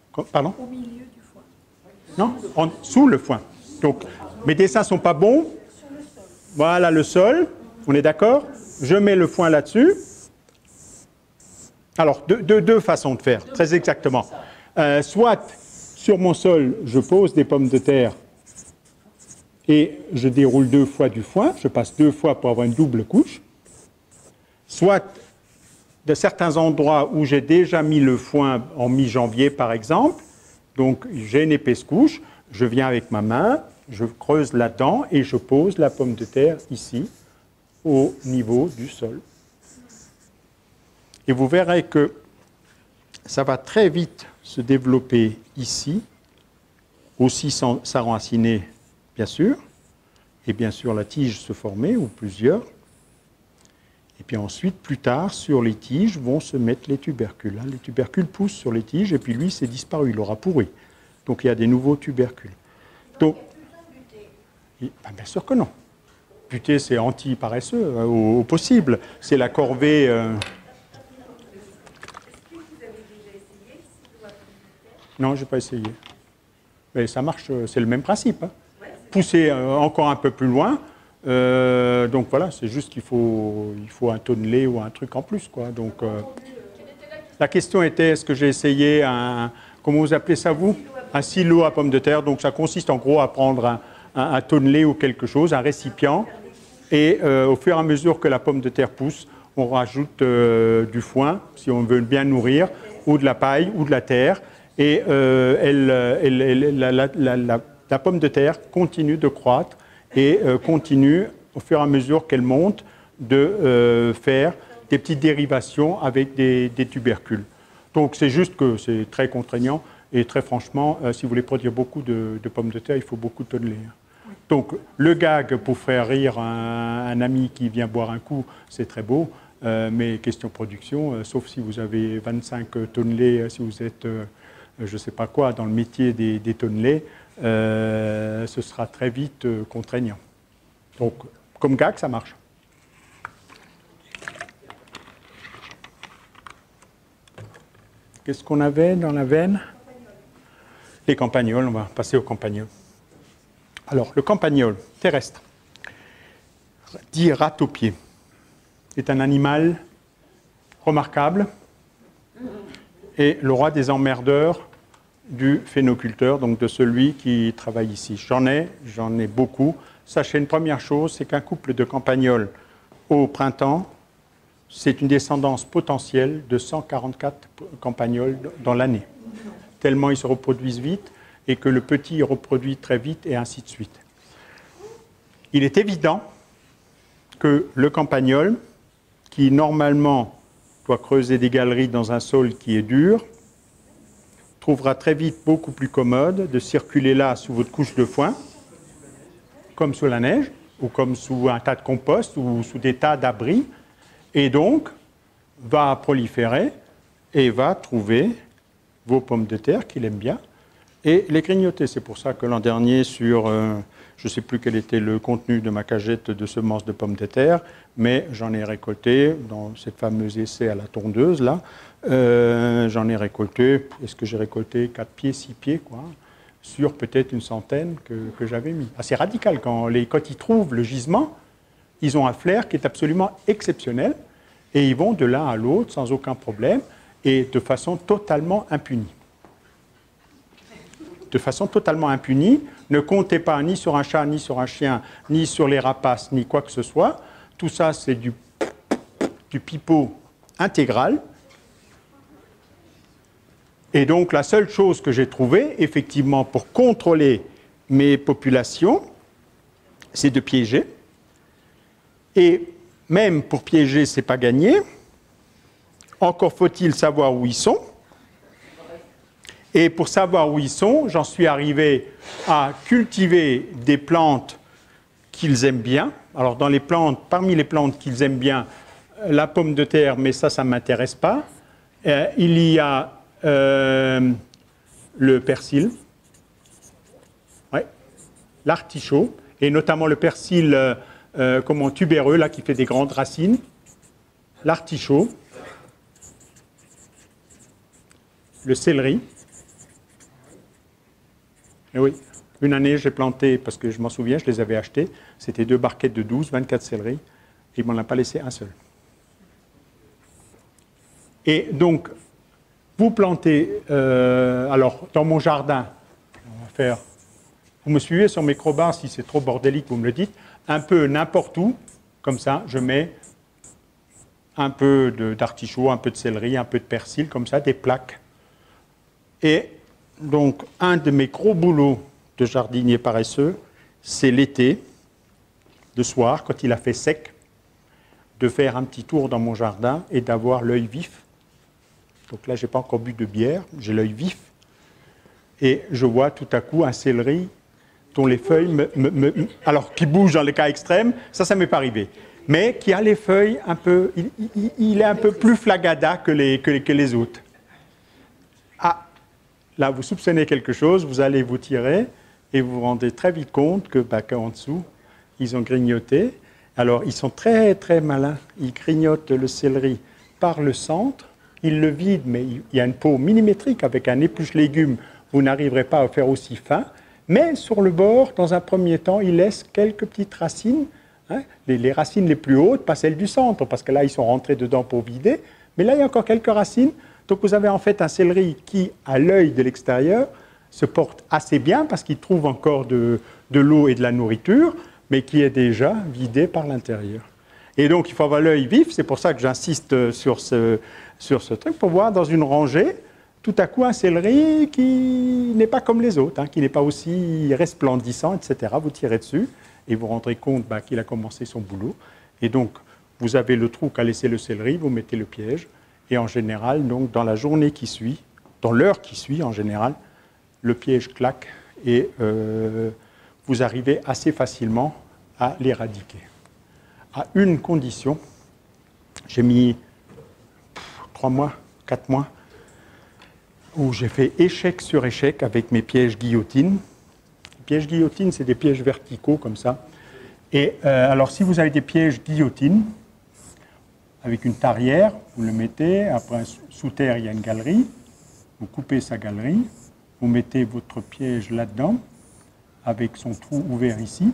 Au milieu du foin. Non, sous le foin. Donc mes dessins ne sont pas bons. Voilà le sol, on est d'accord ? Je mets le foin là-dessus. Alors, deux façons de faire, très exactement. Soit, sur mon sol, je pose des pommes de terre et je déroule 2 fois du foin, je passe 2 fois pour avoir une double couche. Soit, de certains endroits où j'ai déjà mis le foin en mi-janvier, par exemple, donc j'ai une épaisse couche, je viens avec ma main, je creuse là-dedans et je pose la pomme de terre ici, au niveau du sol. Et vous verrez que ça va très vite se développer ici, aussi s'enraciner, bien sûr, et bien sûr la tige se former, ou plusieurs. Et puis ensuite, plus tard, sur les tiges vont se mettre les tubercules. Les tubercules poussent sur les tiges, et puis lui, c'est disparu, il aura pourri. Donc il y a des nouveaux tubercules. Donc, bien sûr que non. Buter, c'est anti-paresseux, au possible. C'est la corvée... Non, je n'ai pas essayé. Mais ça marche, c'est le même principe. Hein. Pousser encore un peu plus loin. Donc voilà, c'est juste qu'il faut un tonnelet ou un truc en plus, quoi. Donc, la question était, est-ce que j'ai essayé comment vous appelez ça, vous ? Un silo à pommes de terre. Donc ça consiste en gros à prendre un tonnelet ou quelque chose, un récipient, et au fur et à mesure que la pomme de terre pousse, on rajoute du foin, si on veut bien nourrir, ou de la paille, ou de la terre. Et la pomme de terre continue de croître et continue, au fur et à mesure qu'elle monte, de faire des petites dérivations avec des tubercules. Donc c'est juste que c'est très contraignant et très franchement, si vous voulez produire beaucoup de pommes de terre, il faut beaucoup de tonnelés. Donc, le gag pour faire rire un ami qui vient boire un coup, c'est très beau, mais question production, sauf si vous avez 25 tonnelés, si vous êtes, je ne sais pas quoi, dans le métier des tonnelés, ce sera très vite contraignant. Donc, comme gag, ça marche. Qu'est-ce qu'on avait dans la veine? Les campagnols, on va passer aux campagnols. Alors, le campagnol terrestre, dit rate-au-pied, est un animal remarquable et le roi des emmerdeurs du phénoculteur, donc de celui qui travaille ici. J'en ai beaucoup. Sachez une première chose, c'est qu'un couple de campagnols au printemps, c'est une descendance potentielle de 144 campagnols dans l'année. Tellement ils se reproduisent vite et que le petit reproduit très vite et ainsi de suite. Il est évident que le campagnol, qui normalement doit creuser des galeries dans un sol qui est dur, trouvera très vite beaucoup plus commode de circuler là sous votre couche de foin, comme sous la neige, ou comme sous un tas de compost, ou sous des tas d'abris, et donc va proliférer et va trouver vos pommes de terre qu'il aime bien, et les grignoter. C'est pour ça que l'an dernier, sur, je ne sais plus quel était le contenu de ma cagette de semences de pommes de terre, mais j'en ai récolté, dans cette fameuse essai à la tondeuse, là, j'en ai récolté, est-ce que j'ai récolté 4 pieds, 6 pieds, quoi, sur peut-être une centaine que j'avais mis. C'est radical, quand ils trouvent le gisement, ils ont un flair qui est absolument exceptionnel, et ils vont de l'un à l'autre sans aucun problème, et de façon totalement impunie. De façon totalement impunie, ne comptez pas ni sur un chat, ni sur un chien, ni sur les rapaces, ni quoi que ce soit. Tout ça, c'est du pipeau intégral. Et donc, la seule chose que j'ai trouvée, effectivement, pour contrôler mes populations, c'est de piéger. Et même pour piéger, ce n'est pas gagné. Encore faut-il savoir où ils sont. Et pour savoir où ils sont, j'en suis arrivé à cultiver des plantes qu'ils aiment bien. Alors, parmi les plantes qu'ils aiment bien, la pomme de terre, mais ça ne m'intéresse pas. Il y a le persil, ouais, l'artichaut, et notamment le persil tubéreux, là, qui fait des grandes racines, l'artichaut, le céleri. Et oui, une année, j'ai planté, parce que je m'en souviens, je les avais achetés, c'était 2 barquettes de 12, 24 céleris, et il ne m'en a pas laissé un seul. Et donc, vous plantez, alors, dans mon jardin, on va faire, vous me suivez sur mes crowbars, si c'est trop bordélique, vous me le dites, un peu n'importe où, comme ça, je mets un peu d'artichaut, un peu de céleri, un peu de persil, comme ça, des plaques. Et donc, un de mes gros boulots de jardinier paresseux, c'est l'été, le soir, quand il a fait sec, de faire un petit tour dans mon jardin et d'avoir l'œil vif. Donc là, je n'ai pas encore bu de bière, j'ai l'œil vif. Et je vois tout à coup un céleri dont les feuilles, alors qui bouge dans les cas extrêmes, ça ne m'est pas arrivé. Mais qui a les feuilles un peu, il est un peu plus flagada que les autres. Ah, là, vous soupçonnez quelque chose, vous allez vous tirer et vous vous rendez très vite compte qu'en dessous, ils ont grignoté. Alors, ils sont très, très malins. Ils grignotent le céleri par le centre, ils le vident, mais il y a une peau millimétrique. Avec un épluche-légumes, vous n'arriverez pas à faire aussi fin. Mais sur le bord, dans un premier temps, ils laissent quelques petites racines, hein, les racines les plus hautes, pas celles du centre, parce que là, ils sont rentrés dedans pour vider. Mais là, il y a encore quelques racines. Donc vous avez en fait un céleri qui, à l'œil de l'extérieur, se porte assez bien parce qu'il trouve encore de l'eau et de la nourriture, mais qui est déjà vidé par l'intérieur. Et donc il faut avoir l'œil vif, c'est pour ça que j'insiste sur ce truc, pour voir dans une rangée, tout à coup un céleri qui n'est pas comme les autres, hein, qui n'est pas aussi resplendissant, etc. Vous tirez dessus et vous vous rendrez compte qu'il a commencé son boulot. Et donc vous avez le trou qu'a laissé le céleri, vous mettez le piège. Et en général, donc, dans la journée qui suit, dans l'heure qui suit, en général, le piège claque et vous arrivez assez facilement à l'éradiquer. À une condition, j'ai mis 3 mois, 4 mois, où j'ai fait échec sur échec avec mes pièges guillotine. Les pièges guillotine, c'est des pièges verticaux comme ça. Et alors, si vous avez des pièges guillotine, avec une tarière, vous le mettez, après sous terre, il y a une galerie, vous coupez sa galerie, vous mettez votre piège là-dedans, avec son trou ouvert ici,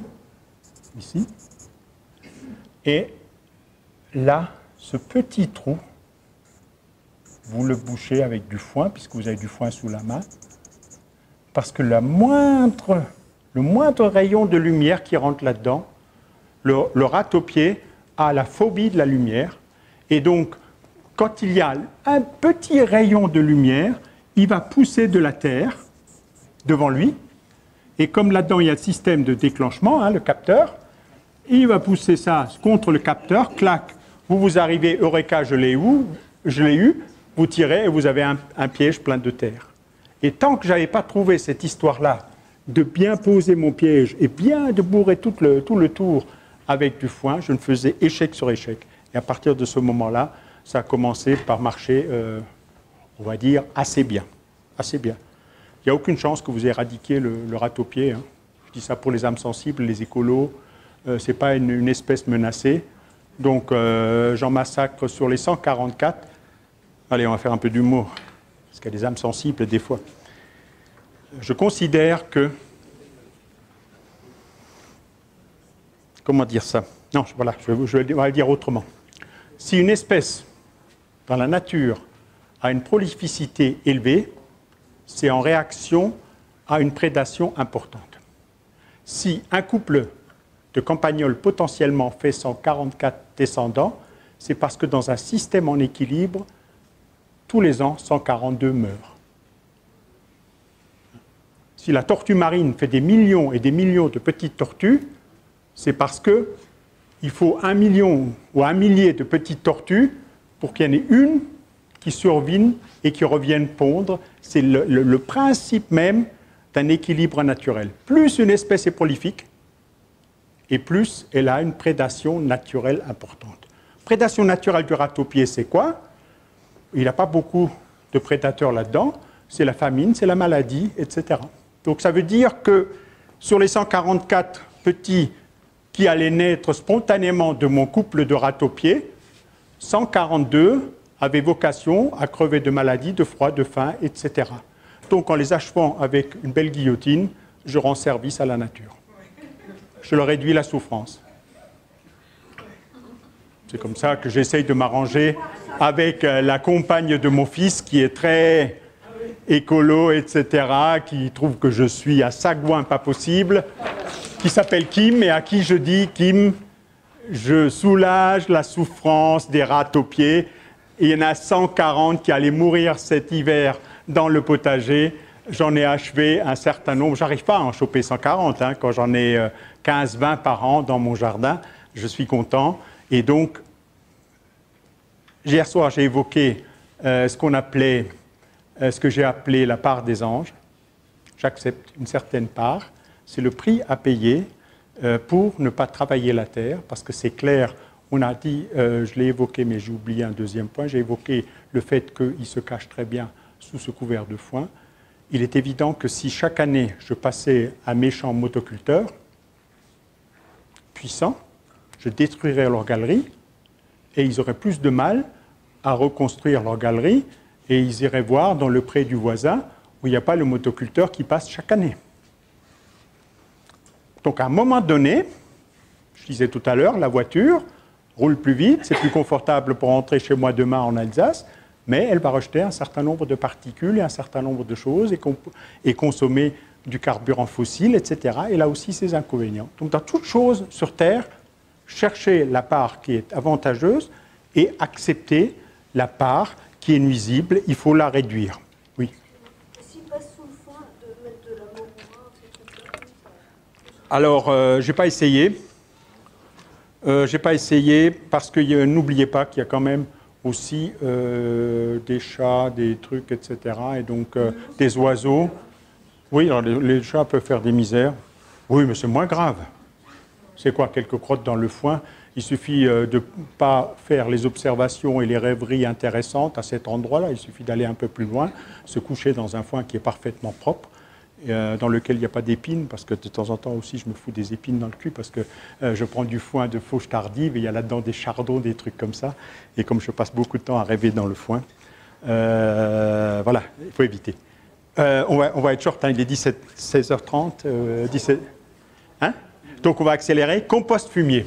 et là, ce petit trou, vous le bouchez avec du foin, puisque vous avez du foin sous la main, parce que le moindre rayon de lumière qui rentre là-dedans, le râteau-pied a la phobie de la lumière, et donc, quand il y a un petit rayon de lumière, il va pousser de la terre devant lui, et comme là-dedans il y a le système de déclenchement, le capteur, il va pousser ça contre le capteur, clac, vous arrivez, Eureka, je l'ai eu, vous tirez et vous avez un piège plein de terre. Et tant que je n'avais pas trouvé cette histoire-là, de bien poser mon piège et bien de bourrer tout le tour avec du foin, je ne faisais échec sur échec. Et à partir de ce moment-là, ça a commencé par marcher, on va dire, assez bien. Assez bien. Il n'y a aucune chance que vous éradiquiez le râteau-pied. Hein. Je dis ça pour les âmes sensibles, les écolos. Ce n'est pas une espèce menacée. Donc, j'en massacre sur les 144. Allez, on va faire un peu d'humour, parce qu'il y a des âmes sensibles des fois. Je considère que... Comment dire ça? Non, voilà, je vais le dire autrement. Si une espèce, dans la nature, a une prolificité élevée, c'est en réaction à une prédation importante. Si un couple de campagnols potentiellement fait 144 descendants, c'est parce que dans un système en équilibre, tous les ans, 142 meurent. Si la tortue marine fait des millions et des millions de petites tortues, c'est parce qu'il faut 1 million ou 1 millier de petites tortues pour qu'il y en ait une qui survive et qui revienne pondre. C'est le principe même d'un équilibre naturel. Plus une espèce est prolifique, et plus elle a une prédation naturelle importante. Prédation naturelle du râteau-pied, c'est quoi? Il n'a pas beaucoup de prédateurs là-dedans. C'est la famine, c'est la maladie, etc. Donc ça veut dire que sur les 144 petits qui allaient naître spontanément de mon couple de râteau-pied, 142 avaient vocation à crever de maladie, de froid, de faim, etc. Donc en les achevant avec une belle guillotine, je rends service à la nature. Je leur réduis la souffrance. C'est comme ça que j'essaye de m'arranger avec la compagne de mon fils qui est très écolo, etc., qui trouve que je suis à Sagouin pas possible, qui s'appelle Kim et à qui je dis « Kim, je soulage la souffrance des râteaux-pieds ». Et il y en a 140 qui allaient mourir cet hiver dans le potager. J'en ai achevé un certain nombre. J'arrive pas à en choper 140. Hein, quand j'en ai 15-20 par an dans mon jardin, je suis content. Et donc, hier soir, j'ai évoqué ce que j'ai appelé la part des anges. J'accepte une certaine part. C'est le prix à payer pour ne pas travailler la terre, parce que c'est clair. On a dit, je l'ai évoqué, mais j'ai oublié un deuxième point, j'ai évoqué le fait qu'il se cache très bien sous ce couvert de foin. Il est évident que si chaque année je passais un méchant motoculteur puissant, je détruirais leur galerie et ils auraient plus de mal à reconstruire leur galerie et ils iraient voir dans le pré du voisin où il n'y a pas le motoculteur qui passe chaque année. Donc à un moment donné, je disais tout à l'heure, la voiture roule plus vite, c'est plus confortable pour rentrer chez moi demain en Alsace, mais elle va rejeter un certain nombre de particules et un certain nombre de choses et consommer du carburant fossile, etc. Elle a aussi ses inconvénients. Donc dans toute chose sur Terre, chercher la part qui est avantageuse et accepter la part qui est nuisible, il faut la réduire. Oui. Et s'il passe sous le foin, de mettre de la morourin, etc. Alors, je n'ai pas essayé. J'ai pas essayé parce que n'oubliez pas qu'il y a quand même aussi des chats, des trucs, etc. Et donc des oiseaux. Oui, alors les chats peuvent faire des misères. Oui, mais c'est moins grave. C'est quoi, quelques crottes dans le foin? Il suffit de ne pas faire les observations et les rêveries intéressantes à cet endroit-là. Il suffit d'aller un peu plus loin, se coucher dans un foin qui est parfaitement propre, dans lequel il n'y a pas d'épines, parce que de temps en temps aussi, je me fous des épines dans le cul, parce que je prends du foin de fauche tardive, et il y a là-dedans des chardons, des trucs comme ça. Et comme je passe beaucoup de temps à rêver dans le foin, voilà, il faut éviter. On va être short, hein, il est 16h30, 17... Hein? Donc on va accélérer. Compost fumier.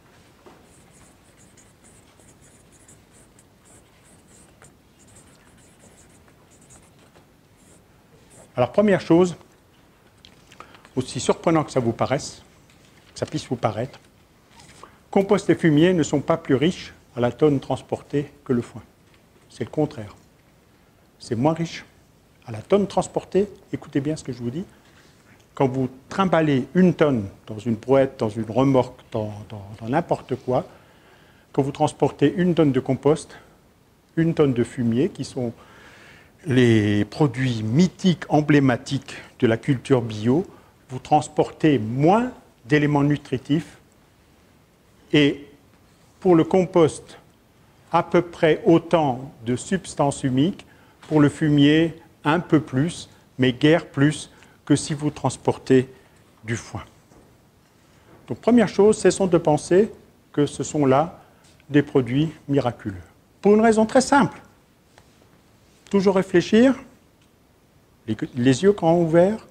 Alors première chose, aussi surprenant que ça vous paraisse, que ça puisse vous paraître, compost et fumier ne sont pas plus riches à la tonne transportée que le foin. C'est le contraire. C'est moins riche à la tonne transportée. Écoutez bien ce que je vous dis. Quand vous trimballez une tonne dans une brouette, dans une remorque, dans n'importe quoi, quand vous transportez une tonne de compost, une tonne de fumier, qui sont les produits mythiques, emblématiques de la culture bio, vous transportez moins d'éléments nutritifs et pour le compost, à peu près autant de substances humiques, pour le fumier, un peu plus, mais guère plus que si vous transportez du foin. Donc première chose, cessons de penser que ce sont là des produits miraculeux. Pour une raison très simple. Toujours réfléchir, les yeux grands ouverts,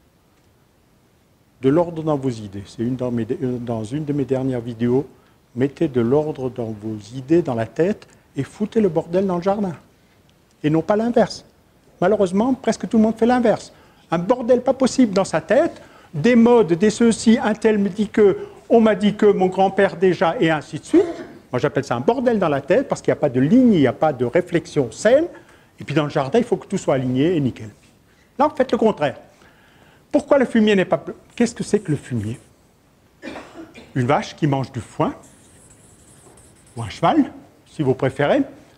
de l'ordre dans vos idées. C'est dans une de mes dernières vidéos. Mettez de l'ordre dans vos idées, dans la tête, et foutez le bordel dans le jardin. Et non pas l'inverse. Malheureusement, presque tout le monde fait l'inverse. Un bordel pas possible dans sa tête, des modes, des ceci, un tel me dit que, on m'a dit que, mon grand-père déjà, et ainsi de suite. Moi j'appelle ça un bordel dans la tête, parce qu'il n'y a pas de ligne, il n'y a pas de réflexion saine. Et puis dans le jardin, il faut que tout soit aligné et nickel. Là, vous faites le contraire. Pourquoi le fumier n'est pas... Qu'est-ce que c'est que le fumier? Une vache qui mange du foin, ou un cheval, si vous préférez.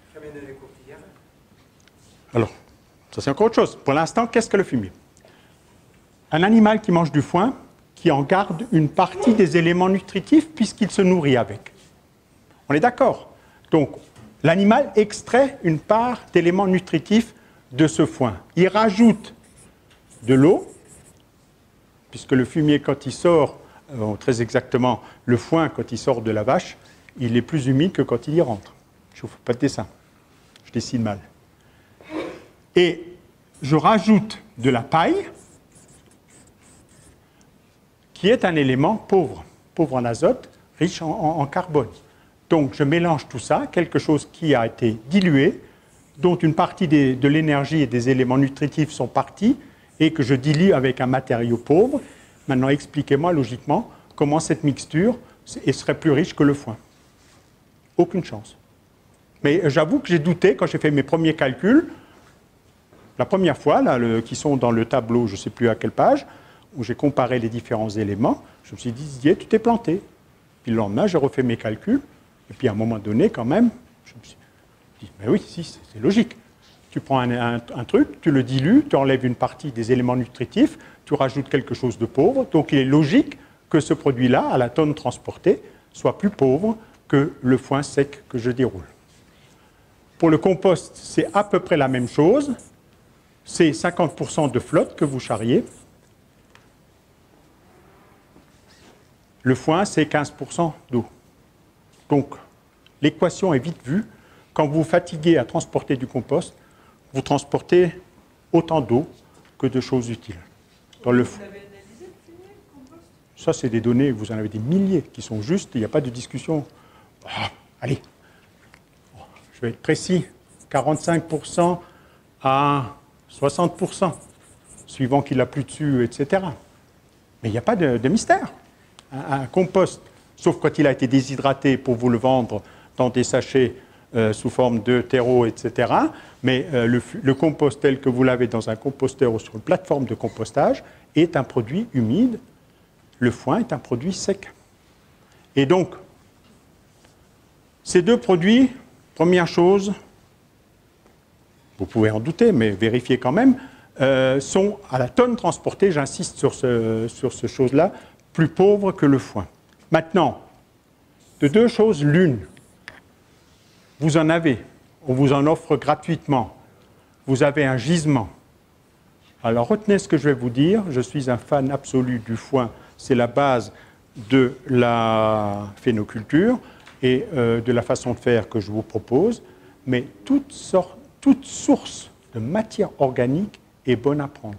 Alors, ça c'est encore autre chose. Pour l'instant, qu'est-ce que le fumier? Un animal qui mange du foin, qui en garde une partie des éléments nutritifs, puisqu'il se nourrit avec. On est d'accord? Donc, l'animal extrait une part d'éléments nutritifs de ce foin. Il rajoute de l'eau, puisque le fumier, quand il sort, très exactement, le foin, quand il sort de la vache, il est plus humide que quand il y rentre. Je ne vous fais pas de dessin, je dessine mal. Et je rajoute de la paille, qui est un élément pauvre en azote, riche en carbone. Donc je mélange tout ça, quelque chose qui a été dilué, dont une partie de l'énergie et des éléments nutritifs sont partis, et que je dilue avec un matériau pauvre. Maintenant, expliquez-moi logiquement comment cette mixture serait plus riche que le foin. Aucune chance. Mais j'avoue que j'ai douté quand j'ai fait mes premiers calculs, la première fois, là, qui sont dans le tableau, je ne sais plus à quelle page, où j'ai comparé les différents éléments, je me suis dit, Didier, tu t'es planté. Puis le lendemain, j'ai refait mes calculs, et puis à un moment donné, quand même, je me suis dit, mais oui, si, c'est logique. Tu prends un truc, tu le dilues, tu enlèves une partie des éléments nutritifs, tu rajoutes quelque chose de pauvre, donc il est logique que ce produit-là, à la tonne transportée, soit plus pauvre que le foin sec que je déroule. Pour le compost, c'est à peu près la même chose. C'est 50% de flotte que vous charriez. Le foin, c'est 15% d'eau. Donc, l'équation est vite vue. Quand vous vous fatiguez à transporter du compost, vous transportez autant d'eau que de choses utiles. Dans le Vous l'avez analysé, le fumier, le compost? Ça, c'est des données, vous en avez des milliers qui sont justes, il n'y a pas de discussion. Ah, allez, je vais être précis, 45% à 60%, suivant qu'il n'a plus dessus, etc. Mais il n'y a pas de mystère. Un compost, sauf quand il a été déshydraté pour vous le vendre dans des sachets sous forme de terreau, etc. Mais le compost tel que vous l'avez dans un composteur ou sur une plateforme de compostage est un produit humide. Le foin est un produit sec. Et donc, ces deux produits, première chose, vous pouvez en douter, mais vérifiez quand même, sont à la tonne transportée, j'insiste sur ce chose-là, plus pauvres que le foin. Maintenant, de deux choses l'une, vous en avez, on vous en offre gratuitement, vous avez un gisement. Alors retenez ce que je vais vous dire, je suis un fan absolu du foin, c'est la base de la phénoculture et de la façon de faire que je vous propose, mais toute source de matière organique est bonne à prendre.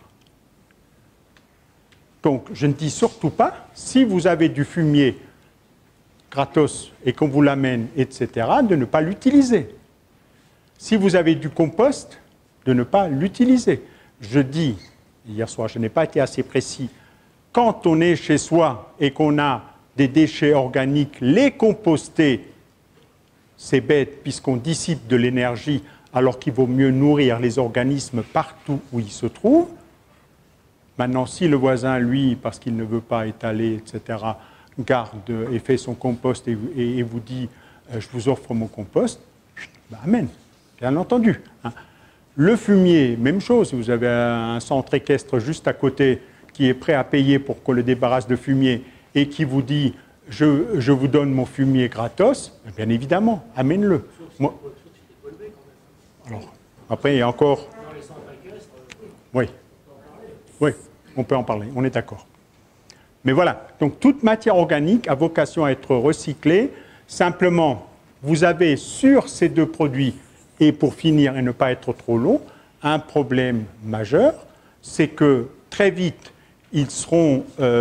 Donc je ne dis surtout pas, si vous avez du fumier gratos et qu'on vous l'amène, etc., de ne pas l'utiliser. Si vous avez du compost, de ne pas l'utiliser. Je dis, hier soir, je n'ai pas été assez précis, quand on est chez soi et qu'on a des déchets organiques, les composter, c'est bête puisqu'on dissipe de l'énergie alors qu'il vaut mieux nourrir les organismes partout où ils se trouvent. Maintenant, si le voisin, lui, parce qu'il ne veut pas étaler, etc., garde et fait son compost et vous dit « je vous offre mon compost », ben, amen, bien entendu. Hein. Le fumier, même chose, vous avez un centre équestre juste à côté qui est prêt à payer pour qu'on le débarrasse de fumier et qui vous dit « je vous donne mon fumier gratos », bien évidemment, amène-le. Moi, alors, après, il y a encore... Oui, oui, on peut en parler, on est d'accord. Mais voilà, donc toute matière organique a vocation à être recyclée. Simplement, vous avez sur ces deux produits, et pour finir et ne pas être trop long, un problème majeur, c'est que très vite, ils seront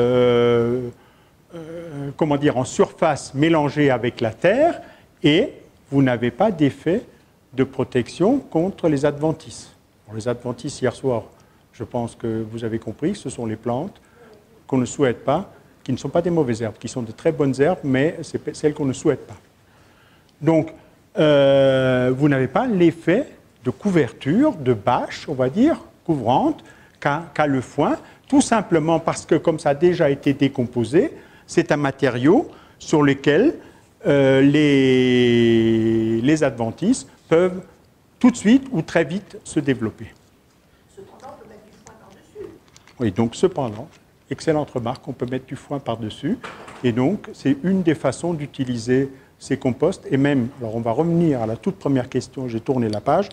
comment dire, en surface mélangés avec la terre et vous n'avez pas d'effet de protection contre les adventices. Bon, les adventices, hier soir, je pense que vous avez compris, ce sont les plantes qu'on ne souhaite pas, qui ne sont pas des mauvaises herbes, qui sont de très bonnes herbes, mais c'est celles qu'on ne souhaite pas. Donc, vous n'avez pas l'effet de couverture, de bâche, on va dire, couvrante, qu'a le foin, tout simplement parce que, comme ça a déjà été décomposé, c'est un matériau sur lequel les adventices peuvent tout de suite ou très vite se développer. Cependant, on peut mettre du foin par-dessus. Oui, donc cependant, excellente remarque, on peut mettre du foin par-dessus. Et donc, c'est une des façons d'utiliser ces composts. Et même, alors on va revenir à la toute première question, j'ai tourné la page.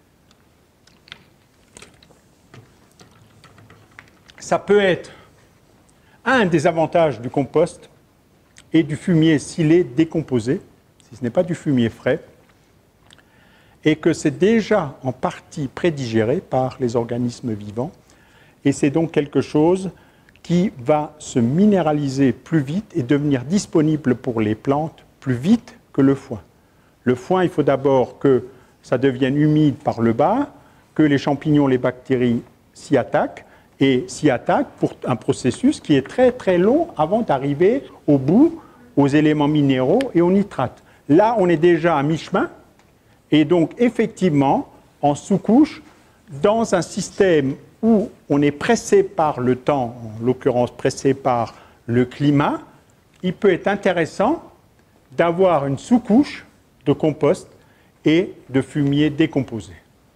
Ça peut être un des avantages du compost et du fumier s'il est décomposé, si ce n'est pas du fumier frais, et que c'est déjà en partie prédigéré par les organismes vivants, et c'est donc quelque chose qui va se minéraliser plus vite et devenir disponible pour les plantes plus vite que le foin. Le foin, il faut d'abord que ça devienne humide par le bas, que les champignons, les bactéries s'y attaquent, et s'y attaquent pour un processus qui est très très long avant d'arriver au bout, aux éléments minéraux et aux nitrates. Là, on est déjà à mi-chemin, et donc effectivement, en sous-couche, dans un système où on est pressé par le temps, en l'occurrence pressé par le climat, il peut être intéressant d'avoir une sous-couche de compost et de fumier décomposé.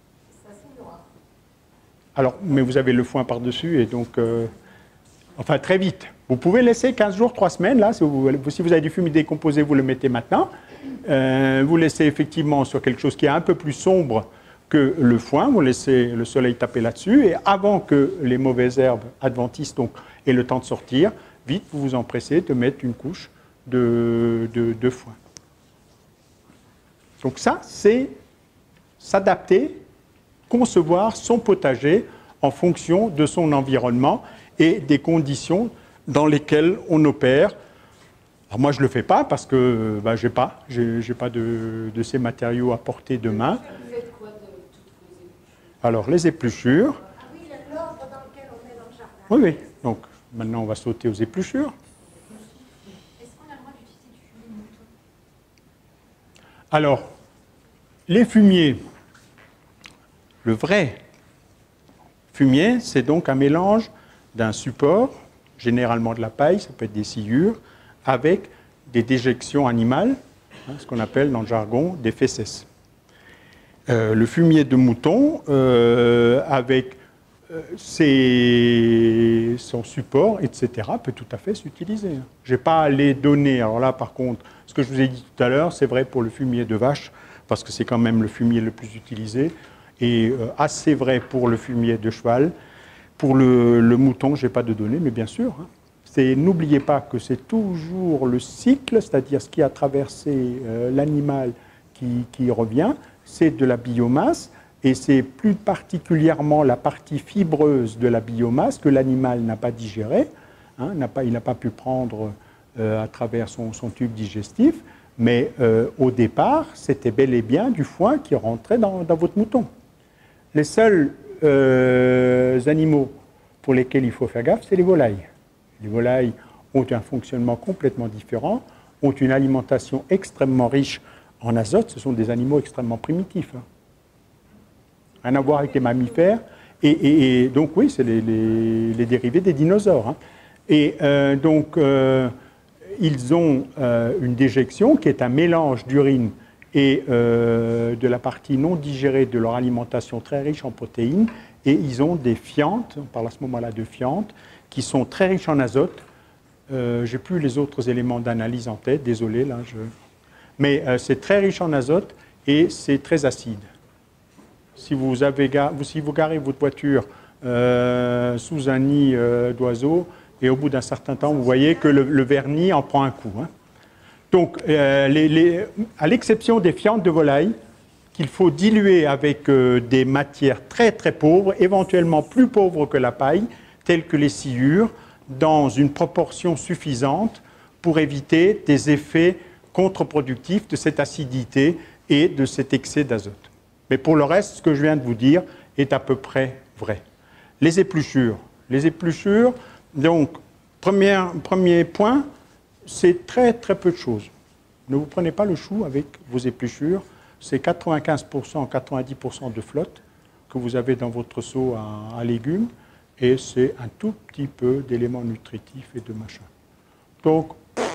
Alors, mais vous avez le foin par-dessus, et donc, enfin très vite. Vous pouvez laisser 15 jours, 3 semaines, là, si vous avez du fumier décomposé, vous le mettez maintenant. Vous laissez effectivement sur quelque chose qui est un peu plus sombre que le foin, vous laissez le soleil taper là-dessus, et avant que les mauvaises herbes adventices donc, aient le temps de sortir, vite, vous vous empressez de mettre une couche de foin. Donc ça, c'est s'adapter, concevoir son potager en fonction de son environnement et des conditions dans lesquelles on opère. Alors moi, je ne le fais pas parce que ben, je n'ai pas de ces matériaux à portée de main. Vous faites quoi de toutes vos épluchures? Alors, les épluchures. Ah oui, l'ordre dans lequel on met dans le jardin. Oui, oui. Donc, maintenant, on va sauter aux épluchures. Est-ce qu'on a le droit d'utiliser du fumier de mouton? Alors, les fumiers, le vrai fumier, c'est donc un mélange d'un support, généralement de la paille, ça peut être des sciures, avec des déjections animales, hein, ce qu'on appelle dans le jargon des fesses. Le fumier de mouton, avec son support, etc., peut tout à fait s'utiliser. Je n'ai pas les données. Alors là, par contre, ce que je vous ai dit tout à l'heure, c'est vrai pour le fumier de vache, parce que c'est quand même le fumier le plus utilisé, et assez vrai pour le fumier de cheval. Pour le mouton, je n'ai pas de données, mais bien sûr. N'oubliez pas que c'est toujours le cycle, c'est-à-dire ce qui a traversé l'animal qui revient, c'est de la biomasse, et c'est plus particulièrement la partie fibreuse de la biomasse que l'animal n'a pas digérée, hein, il n'a pas pu prendre à travers son tube digestif, mais au départ, c'était bel et bien du foin qui rentrait dans votre mouton. Les seuls animaux pour lesquels il faut faire gaffe, c'est les volailles. Les volailles ont un fonctionnement complètement différent, ont une alimentation extrêmement riche en azote, ce sont des animaux extrêmement primitifs. Hein. Rien à voir avec les mammifères. Et donc, oui, c'est les dérivés des dinosaures. Hein. Et donc, ils ont une déjection qui est un mélange d'urine et de la partie non digérée de leur alimentation très riche en protéines. Et ils ont des fientes, on parle à ce moment-là de fientes, qui sont très riches en azote. Je n'ai plus les autres éléments d'analyse en tête, désolé. Là, mais c'est très riche en azote et c'est très acide. Si vous garez votre voiture sous un nid d'oiseaux, et au bout d'un certain temps, vous voyez que le vernis en prend un coup. Hein. Donc, à l'exception des fientes de volaille, qu'il faut diluer avec des matières très très pauvres, éventuellement plus pauvres que la paille, telles que les sciures, dans une proportion suffisante pour éviter des effets contre-productifs de cette acidité et de cet excès d'azote. Mais pour le reste, ce que je viens de vous dire est à peu près vrai. Les épluchures. Les épluchures, donc, premier point, c'est très très peu de choses. Ne vous prenez pas le chou avec vos épluchures. C'est 95%, 90% de flotte que vous avez dans votre seau à légumes. Et c'est un tout petit peu d'éléments nutritifs et de machin. Donc,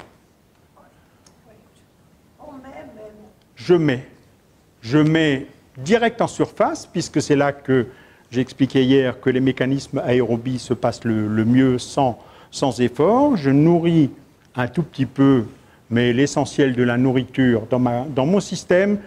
je mets direct en surface, puisque c'est là que j'ai expliqué hier que les mécanismes aérobies se passent le mieux sans effort. Je nourris un tout petit peu, mais l'essentiel de la nourriture dans mon système,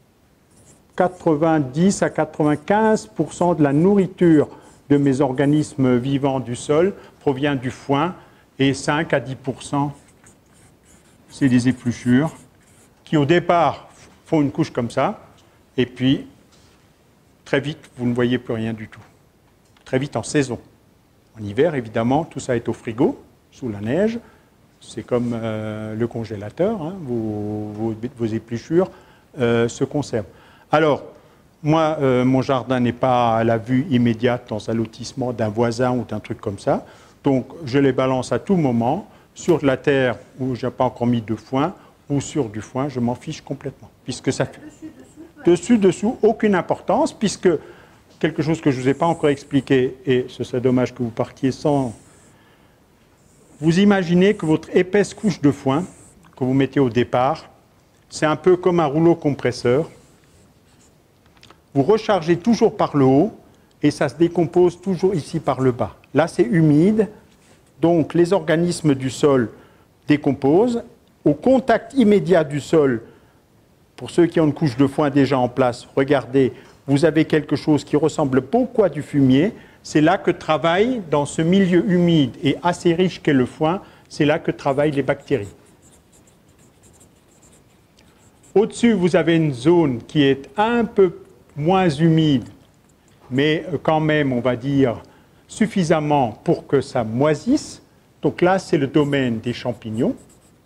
90 à 95% de la nourriture de mes organismes vivants du sol provient du foin, et 5 à 10%, c'est des épluchures qui au départ font une couche comme ça, et puis très vite vous ne voyez plus rien du tout. Très vite en saison. En hiver, évidemment, tout ça est au frigo, sous la neige, c'est comme le congélateur, hein, vos épluchures se conservent. Alors, moi, mon jardin n'est pas à la vue immédiate dans un lotissement d'un voisin ou d'un truc comme ça. Donc, je les balance à tout moment sur de la terre où je n'ai pas encore mis de foin ou sur du foin, je m'en fiche complètement. Puisque ça fait dessus, aucune importance, puisque quelque chose que je ne vous ai pas encore expliqué, et ce serait dommage que vous partiez sans... Vous imaginez que votre épaisse couche de foin que vous mettez au départ, c'est un peu comme un rouleau compresseur. Vous rechargez toujours par le haut et ça se décompose toujours ici par le bas. Là, c'est humide, donc les organismes du sol décomposent. Au contact immédiat du sol, pour ceux qui ont une couche de foin déjà en place, regardez, vous avez quelque chose qui ressemble beaucoup à du fumier. C'est là que travaillent, dans ce milieu humide et assez riche qu'est le foin, c'est là que travaillent les bactéries. Au-dessus, vous avez une zone qui est un peu moins humide, mais quand même, on va dire, suffisamment pour que ça moisisse. Donc là, c'est le domaine des champignons.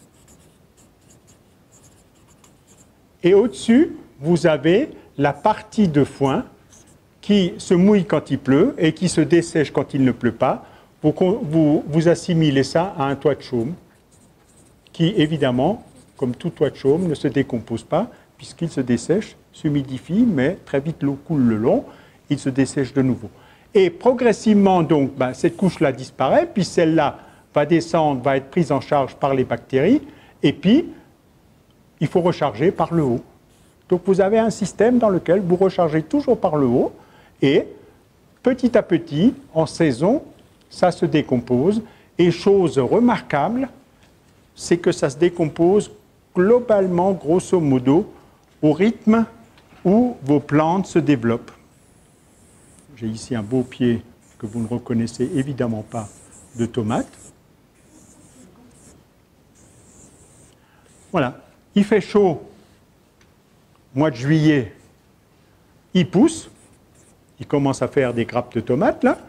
Et au-dessus, vous avez la partie de foin qui se mouille quand il pleut et qui se dessèche quand il ne pleut pas. Vous assimilez ça à un toit de chaume qui, évidemment, comme tout toit de chaume, ne se décompose pas puisqu'il se dessèche, s'humidifie, mais très vite l'eau coule le long, il se dessèche de nouveau. Et progressivement, donc, cette couche-là disparaît, puis celle-là va descendre, va être prise en charge par les bactéries, et puis il faut recharger par le haut. Donc vous avez un système dans lequel vous rechargez toujours par le haut, et petit à petit, en saison, ça se décompose. Et chose remarquable, c'est que ça se décompose globalement, grosso modo, au rythme où vos plantes se développent. J'ai ici un beau pied que vous ne reconnaissez évidemment pas de tomate. Voilà, il fait chaud, mois de juillet, il pousse, il commence à faire des grappes de tomates là.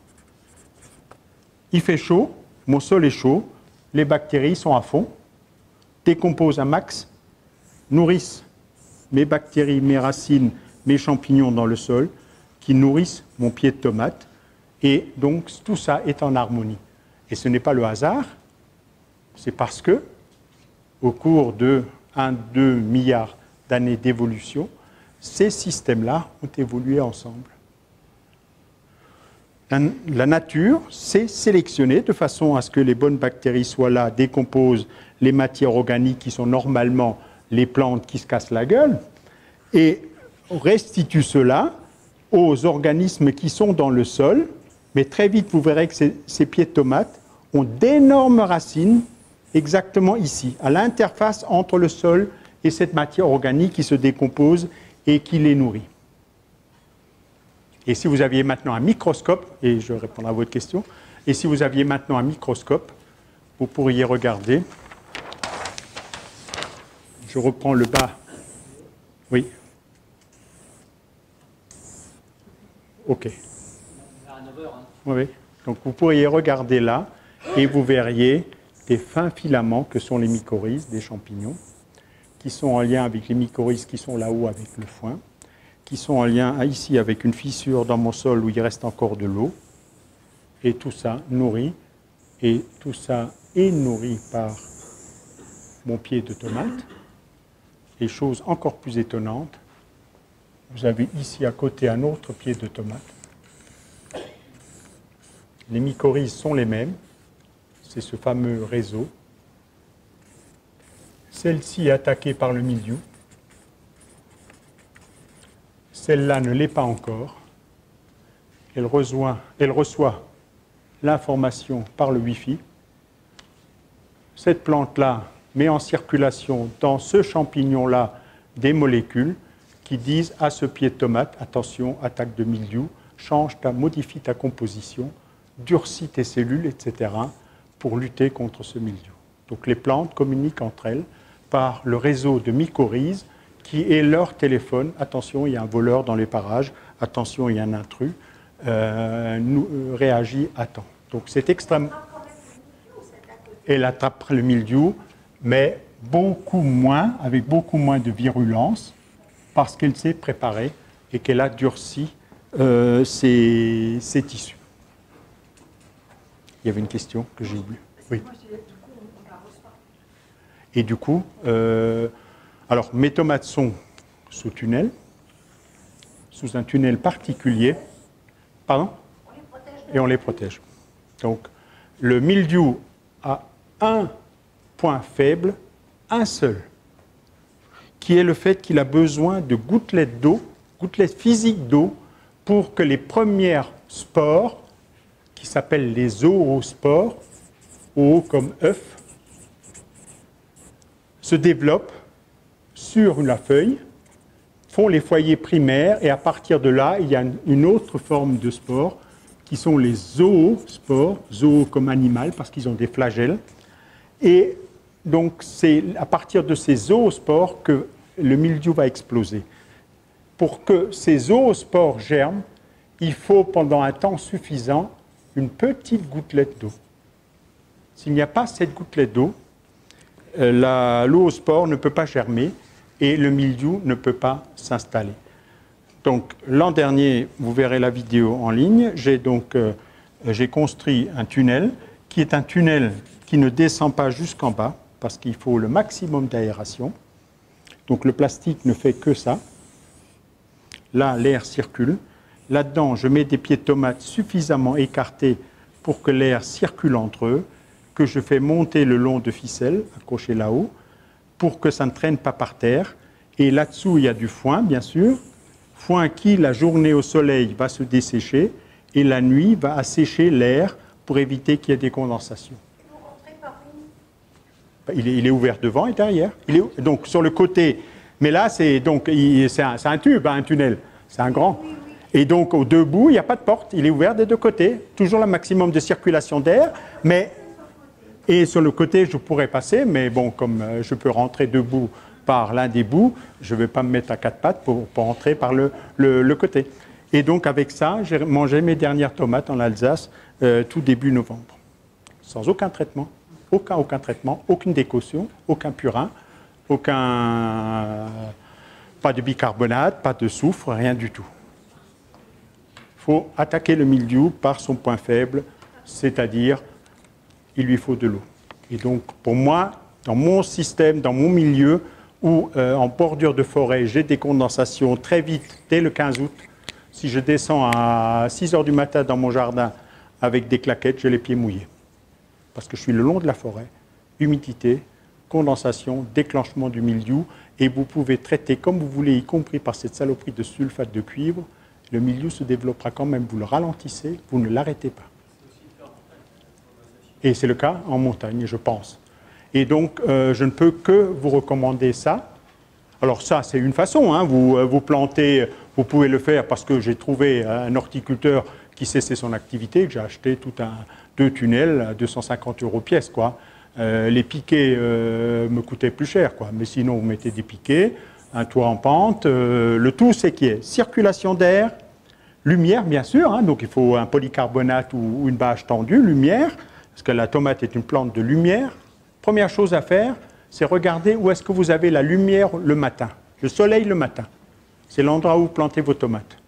Il fait chaud, mon sol est chaud, les bactéries sont à fond, décomposent un max, nourrissent mes bactéries, mes racines, mes champignons dans le sol, qui nourrissent mon pied de tomate, et donc tout ça est en harmonie. Et ce n'est pas le hasard, c'est parce que, au cours de 1-2 milliards d'années d'évolution, ces systèmes-là ont évolué ensemble. La nature s'est sélectionnée de façon à ce que les bonnes bactéries soient là, décomposent les matières organiques qui sont normalement les plantes qui se cassent la gueule, et restituent cela aux organismes qui sont dans le sol. Mais très vite, vous verrez que ces pieds de tomates ont d'énormes racines exactement ici, à l'interface entre le sol et cette matière organique qui se décompose et qui les nourrit. Et si vous aviez maintenant un microscope, et je répondrai à votre question, et si vous aviez maintenant un microscope, vous pourriez regarder. Je reprends le bas. Oui. OK. Oui. Donc vous pourriez regarder là, et vous verriez des fins filaments que sont les mycorhizes des champignons, qui sont en lien avec les mycorhizes qui sont là-haut avec le foin, qui sont en lien ici avec une fissure dans mon sol où il reste encore de l'eau. Et tout ça nourrit, et tout ça est nourri par mon pied de tomate. Et chose encore plus étonnante, vous avez ici à côté un autre pied de tomate. Les mycorhizes sont les mêmes, c'est ce fameux réseau. Celle-ci est attaquée par le mildiou. Celle-là ne l'est pas encore. Elle reçoit l'information par le Wi-Fi. Cette plante-là met en circulation dans ce champignon-là des molécules qui disent à ce pied de tomate, attention, attaque de mildiou, modifie ta composition, durcit tes cellules, etc., pour lutter contre ce mildiou. Donc les plantes communiquent entre elles par le réseau de mycorhizes qui est leur téléphone. Attention, il y a un voleur dans les parages. Attention, il y a un intrus. Réagis à temps. Donc c'est extrêmement... Elle attrape le mildiou, mais beaucoup moins, avec beaucoup moins de virulence, parce qu'elle s'est préparée et qu'elle a durci ses tissus. Il y avait une question que j'ai oubliée. Oui. Et du coup, alors mes tomates sont sous tunnel, sous un tunnel particulier. Pardon ? Et on les protège. Donc, le mildiou a un point faible, un seul, qui est le fait qu'il a besoin de gouttelettes d'eau, gouttelettes physiques d'eau, pour que les premières spores, qui s'appellent les zoospores, O comme œuf, se développent sur la feuille, font les foyers primaires, et à partir de là, il y a une autre forme de spores, qui sont les zoospores, zoo comme animal, parce qu'ils ont des flagelles. Et donc, c'est à partir de ces zoospores que le mildiou va exploser. Pour que ces zoospores germent, il faut, pendant un temps suffisant, une petite gouttelette d'eau. S'il n'y a pas cette gouttelette d'eau, l'oospore ne peut pas germer et le mildiou ne peut pas s'installer. Donc, l'an dernier, vous verrez la vidéo en ligne, j'ai construit un tunnel qui est un tunnel qui ne descend pas jusqu'en bas parce qu'il faut le maximum d'aération. Donc, le plastique ne fait que ça. Là, l'air circule. Là-dedans, je mets des pieds de tomates suffisamment écartés pour que l'air circule entre eux, que je fais monter le long de ficelles, accrochées là-haut, pour que ça ne traîne pas par terre. Et là-dessous, il y a du foin, bien sûr, Foin qui, la journée au soleil, va se dessécher et la nuit va assécher l'air pour éviter qu'il y ait des condensations. Vous rentrez par où? Il est ouvert devant et derrière. Donc sur le côté, mais là c'est un tube, hein, un tunnel, c'est un grand. Et donc aux deux bouts, il n'y a pas de porte, il est ouvert des deux côtés, toujours le maximum de circulation d'air, mais et sur le côté je pourrais passer, mais bon, comme je peux rentrer debout par l'un des bouts, je ne vais pas me mettre à quatre pattes pour entrer par le côté. Et donc avec ça, j'ai mangé mes dernières tomates en Alsace tout début novembre, sans aucun traitement, aucun traitement, aucune décoction, aucun purin, pas de bicarbonate, pas de soufre, rien du tout. Il faut attaquer le mildiou par son point faible, c'est-à-dire il lui faut de l'eau. Et donc pour moi, dans mon système, dans mon milieu, où en bordure de forêt, j'ai des condensations très vite, dès le 15 août, si je descends à 6 h du matin dans mon jardin avec des claquettes, j'ai les pieds mouillés. Parce que je suis le long de la forêt, humidité, condensation, déclenchement du mildiou, et vous pouvez traiter comme vous voulez, y compris par cette saloperie de sulfate de cuivre, le mildiou se développera quand même, vous le ralentissez, vous ne l'arrêtez pas. Et c'est le cas en montagne, je pense. Et donc, je ne peux que vous recommander ça. Alors ça, c'est une façon, hein. Vous plantez, vous pouvez le faire parce que j'ai trouvé un horticulteur qui cessait son activité, que j'ai acheté deux tunnels à 250 € pièce, quoi. Les piquets me coûtaient plus cher, quoi. Mais sinon, vous mettez des piquets, un toit en pente. Le tout, c'est qu'il y ait circulation d'air, lumière, bien sûr, hein. Donc il faut un polycarbonate ou une bâche tendue, lumière, parce que la tomate est une plante de lumière. Première chose à faire, c'est regarder où est-ce que vous avez la lumière le matin, le soleil le matin. C'est l'endroit où vous plantez vos tomates.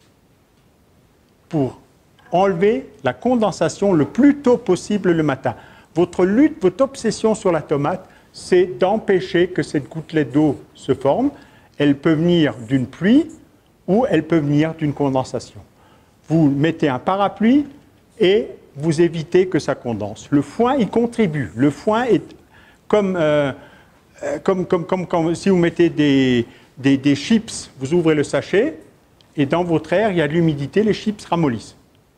Pour enlever la condensation le plus tôt possible le matin. Votre lutte, votre obsession sur la tomate, c'est d'empêcher que cette gouttelette d'eau se forme. Elle peut venir d'une pluie ou elle peut venir d'une condensation. Vous mettez un parapluie et vous évitez que ça condense. Le foin y contribue. Le foin est comme si vous mettez des chips, vous ouvrez le sachet et dans votre air, il y a de l'humidité, les chips ramollissent.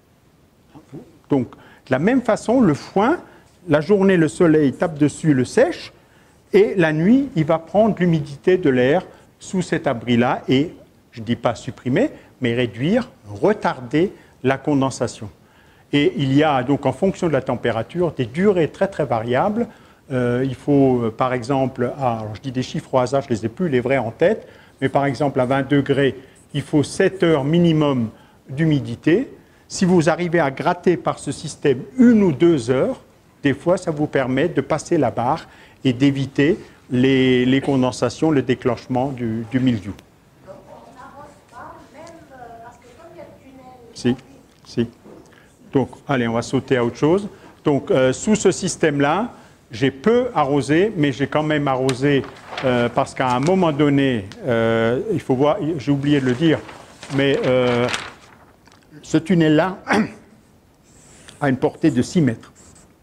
Donc, de la même façon, le foin, la journée, le soleil tape dessus, le sèche, et la nuit, il va prendre l'humidité de l'air sous cet abri-là et, je ne dis pas supprimer, mais réduire, retarder la condensation. Et il y a donc, en fonction de la température, des durées très très variables. Il faut, par exemple, alors je dis des chiffres au hasard, je ne les ai plus les vrais en tête, mais par exemple, à 20 degrés, il faut 7 heures minimum d'humidité. Si vous arrivez à gratter par ce système 1 ou 2 heures, des fois, ça vous permet de passer la barre et d'éviter les condensations, le déclenchement du mildiou. Donc on n'arrose pas, même parce que comme il y a le tunnel... Si. Donc, allez, on va sauter à autre chose. Donc, sous ce système-là, j'ai peu arrosé, mais j'ai quand même arrosé parce qu'à un moment donné, il faut voir, j'ai oublié de le dire, mais ce tunnel-là a une portée de 6 mètres.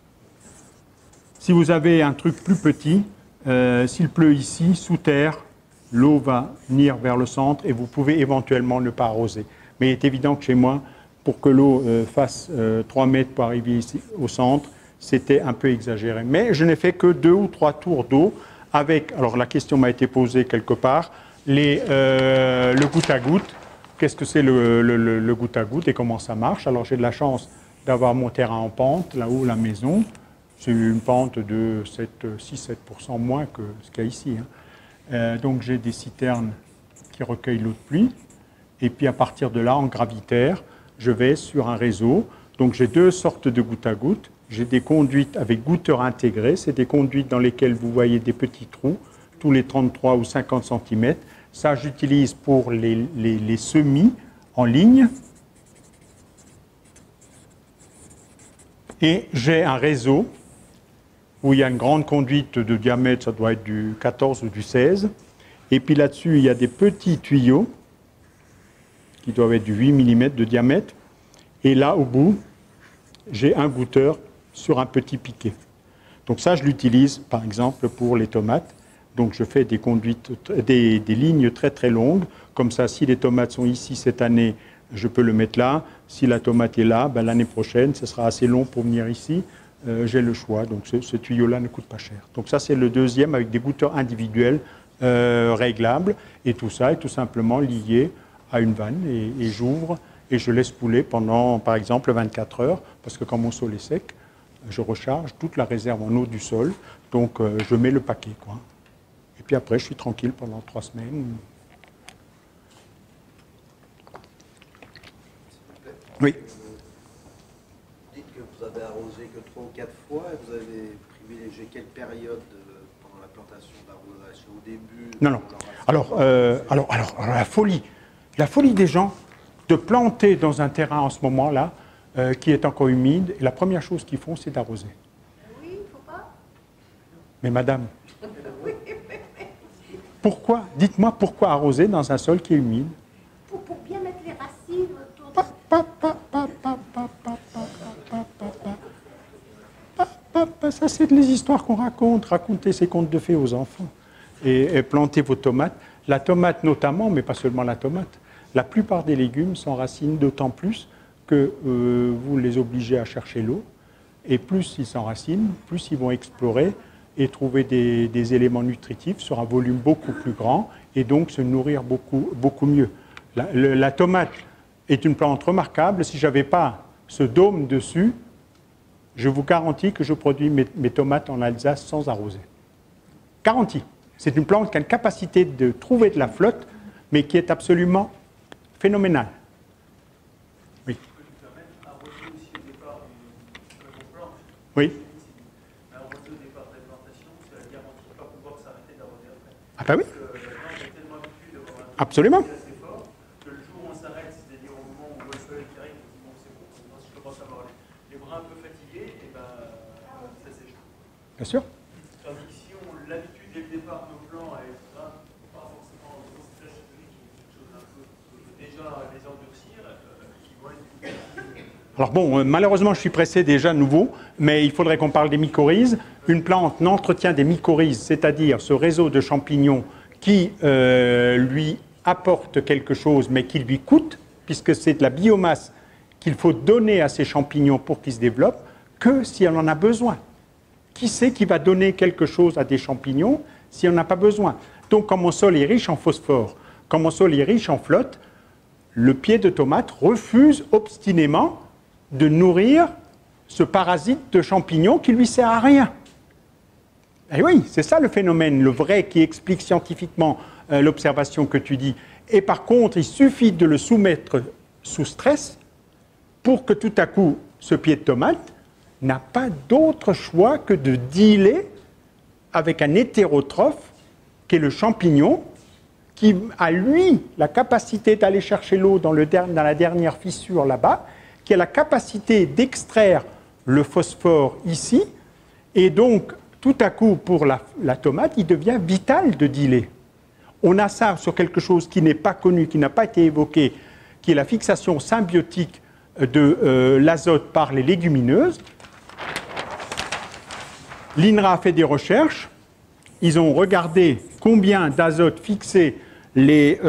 Si vous avez un truc plus petit, s'il pleut ici, sous terre, l'eau va venir vers le centre et vous pouvez éventuellement ne pas arroser. Mais il est évident que chez moi, pour que l'eau fasse 3 mètres pour arriver ici au centre, c'était un peu exagéré. Mais je n'ai fait que 2 ou 3 tours d'eau avec, alors la question m'a été posée quelque part, le goutte à goutte. Qu'est-ce que c'est le goutte à goutte et comment ça marche? Alors j'ai de la chance d'avoir mon terrain en pente, là-haut la maison. C'est une pente de 6-7% moins que ce qu'il y a ici, hein. Donc j'ai des citernes qui recueillent l'eau de pluie. Et puis à partir de là, en gravitaire, je vais sur un réseau. Donc j'ai 2 sortes de goutte à goutte. J'ai des conduites avec goutteurs intégrés. C'est des conduites dans lesquelles vous voyez des petits trous, tous les 33 ou 50 cm. Ça, j'utilise pour les semis en ligne. Et j'ai un réseau où il y a une grande conduite de diamètre, ça doit être du 14 ou du 16. Et puis là-dessus, il y a des petits tuyaux qui doivent être du 8 mm de diamètre. Et là, au bout, j'ai un goutteur sur un petit piquet. Donc ça, je l'utilise, par exemple, pour les tomates. Donc je fais des conduites, des lignes très très longues. Comme ça, si les tomates sont ici cette année, je peux le mettre là. Si la tomate est là, ben, l'année prochaine, ce sera assez long pour venir ici. J'ai le choix. Donc ce tuyau-là ne coûte pas cher. Donc ça, c'est le deuxième avec des goutteurs individuels réglables. Et tout ça est tout simplement lié à une vanne. Et j'ouvre et je laisse couler pendant, par exemple, 24 heures. Parce que quand mon sol est sec, je recharge toute la réserve en eau du sol. Donc je mets le paquet, quoi. Et puis après, je suis tranquille pendant 3 semaines. Oui. Vous dites que vous avez arrosé que 3 ou 4 fois, et vous avez privilégié quelle période pendant la plantation d'arrosage? Au début? Non. Alors, la folie des gens de planter dans un terrain en ce moment-là qui est encore humide, et la première chose qu'ils font, c'est d'arroser. Oui, il ne faut pas. Mais madame, pourquoi, dites-moi pourquoi arroser dans un sol qui est humide? Pour bien mettre les racines autour de... Ça, c'est les histoires qu'on raconte. Racontez ces contes de fées aux enfants. Et plantez vos tomates. La tomate notamment, mais pas seulement la tomate. La plupart des légumes s'enracinent d'autant plus que vous les obligez à chercher l'eau. Et plus ils s'enracinent, plus ils vont explorer et trouver des éléments nutritifs sur un volume beaucoup plus grand et donc se nourrir beaucoup mieux. La tomate est une plante remarquable. Si je n'avais pas ce dôme dessus, je vous garantis que je produis mes tomates en Alsace sans arroser. Garantie. C'est une plante qui a une capacité de trouver de la flotte, mais qui est absolument phénoménale. Oui. Oui. Ah ben oui. Absolument. Bien sûr. Tandis que si on l'habitude dès le départ nos plants à être pas forcément quelque chose un peu déjà les endurcir, qui vont être... Alors bon, malheureusement je suis pressé déjà nouveau, mais il faudrait qu'on parle des mycorhizes. Une plante n'entretient des mycorhizes, c'est-à-dire ce réseau de champignons qui lui apporte quelque chose mais qui lui coûte, puisque c'est de la biomasse qu'il faut donner à ces champignons pour qu'ils se développent, que si on en a besoin. Qui c'est qui va donner quelque chose à des champignons si on n'a pas besoin? Donc, quand mon sol est riche en phosphore, quand mon sol est riche en flotte, le pied de tomate refuse obstinément de nourrir ce parasite de champignon qui ne lui sert à rien. Et oui, c'est ça le phénomène, le vrai qui explique scientifiquement l'observation que tu dis. Et par contre, il suffit de le soumettre sous stress pour que tout à coup, ce pied de tomate n'a pas d'autre choix que de dealer avec un hétérotrophe qui est le champignon, qui a lui la capacité d'aller chercher l'eau dans la dernière fissure là-bas, qui a la capacité d'extraire le phosphore ici, et donc tout à coup pour la tomate, il devient vital de dealer. On a ça sur quelque chose qui n'est pas connu, qui n'a pas été évoqué, qui est la fixation symbiotique de l'azote par les légumineuses. L'INRA a fait des recherches, ils ont regardé combien d'azote fixait les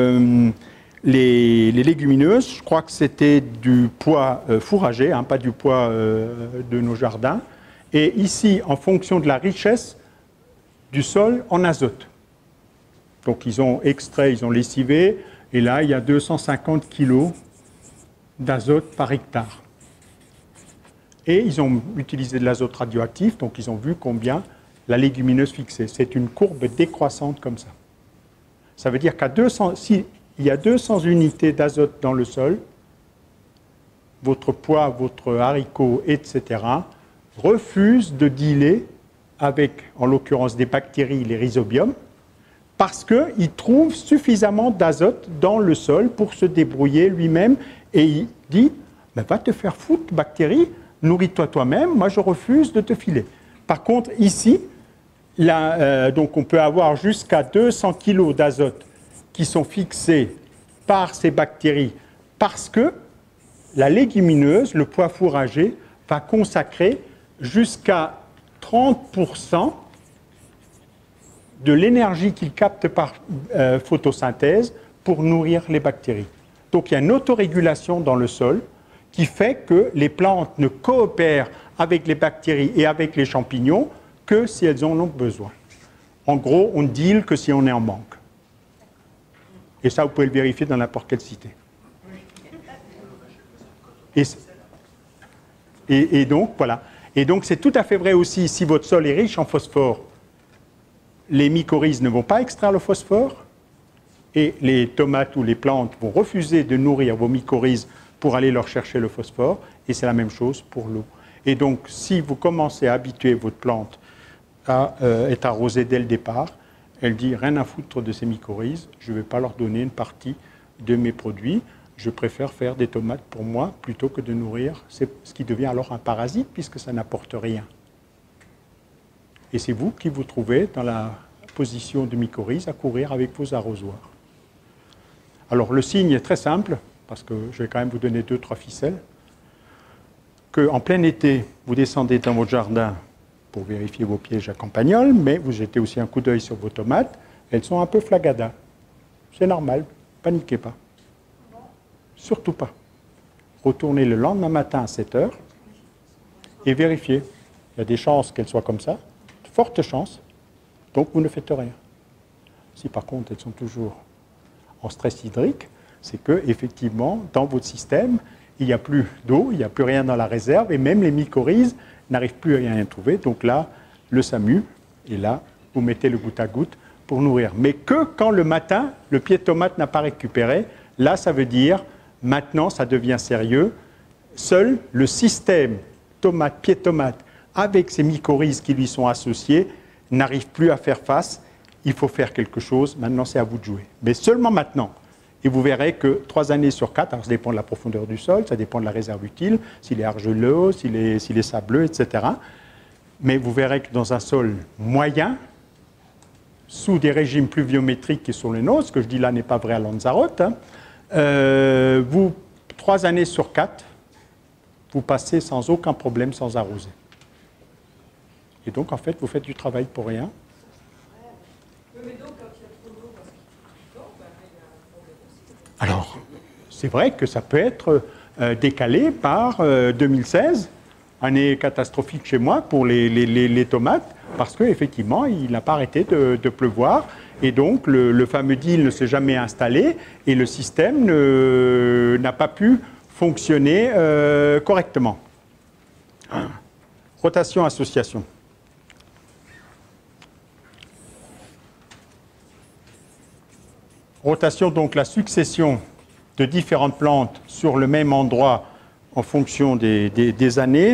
légumineuses. Je crois que c'était du pois fourragé, hein, pas du pois de nos jardins. Et ici, en fonction de la richesse du sol en azote. Donc ils ont extrait, ils ont lessivé, et là il y a 250 kg d'azote par hectare. Et ils ont utilisé de l'azote radioactif, donc ils ont vu combien la légumineuse fixait. C'est une courbe décroissante comme ça. Ça veut dire qu'à 200, s'il y a 200 unités d'azote dans le sol, votre pois, votre haricot, etc., refusent de dealer avec, en l'occurrence, des bactéries, les rhizobiums, parce qu'il trouve suffisamment d'azote dans le sol pour se débrouiller lui-même. Et il dit, ben, va te faire foutre, bactérie, nourris-toi toi-même, moi je refuse de te filer. Par contre, ici, là, donc on peut avoir jusqu'à 200 kg d'azote qui sont fixés par ces bactéries parce que la légumineuse, le pois fourragé, va consacrer jusqu'à 30% de l'énergie qu'ils captent par photosynthèse pour nourrir les bactéries. Donc il y a une autorégulation dans le sol qui fait que les plantes ne coopèrent avec les bactéries et avec les champignons que si elles en ont besoin. En gros, on ne deal que si on est en manque. Et ça, vous pouvez le vérifier dans n'importe quelle cité. Et donc, voilà. Et donc, c'est tout à fait vrai aussi, si votre sol est riche en phosphore, les mycorhizes ne vont pas extraire le phosphore, et les tomates ou les plantes vont refuser de nourrir vos mycorhizes pour aller leur chercher le phosphore, et c'est la même chose pour l'eau. Et donc, si vous commencez à habituer votre plante à être arrosée dès le départ, elle dit rien à foutre de ces mycorhizes, je ne vais pas leur donner une partie de mes produits, je préfère faire des tomates pour moi plutôt que de nourrir ce qui devient alors un parasite puisque ça n'apporte rien. Et c'est vous qui vous trouvez dans la position de mycorhize à courir avec vos arrosoirs. Alors le signe est très simple, parce que je vais quand même vous donner 2-3 ficelles, qu'en plein été, vous descendez dans votre jardin pour vérifier vos pièges à campagnols, mais vous jetez aussi un coup d'œil sur vos tomates, elles sont un peu flagadas. C'est normal, paniquez pas. Surtout pas. Retournez le lendemain matin à 7 h et vérifiez. Il y a des chances qu'elles soient comme ça, de fortes chances, donc vous ne faites rien. Si par contre elles sont toujours en stress hydrique, c'est que effectivement dans votre système, il n'y a plus d'eau, il n'y a plus rien dans la réserve, et même les mycorhizes n'arrivent plus à rien trouver. Donc là, le SAMU, et là, vous mettez le goutte à goutte pour nourrir. Mais que quand le matin, le pied de tomate n'a pas récupéré, là, ça veut dire, maintenant, ça devient sérieux. Seul le système pied de tomate, avec ces mycorhizes qui lui sont associés, n'arrive plus à faire face. Il faut faire quelque chose. Maintenant, c'est à vous de jouer. Mais seulement maintenant. Et vous verrez que 3 années sur 4, alors ça dépend de la profondeur du sol, ça dépend de la réserve utile, s'il est argileux, s'il est sableux, etc. Mais vous verrez que dans un sol moyen, sous des régimes pluviométriques qui sont les nôtres, ce que je dis là n'est pas vrai à Lanzarote, 3 années sur 4, vous passez sans aucun problème, sans arroser. Et donc, en fait, vous faites du travail pour rien. Alors, c'est vrai que ça peut être décalé par 2016, année catastrophique chez moi pour les tomates, parce qu'effectivement, il n'a pas arrêté de pleuvoir, et donc le fameux deal ne s'est jamais installé, et le système n'a pas pu fonctionner correctement. Rotation-association. Rotation, donc la succession de différentes plantes sur le même endroit en fonction des années.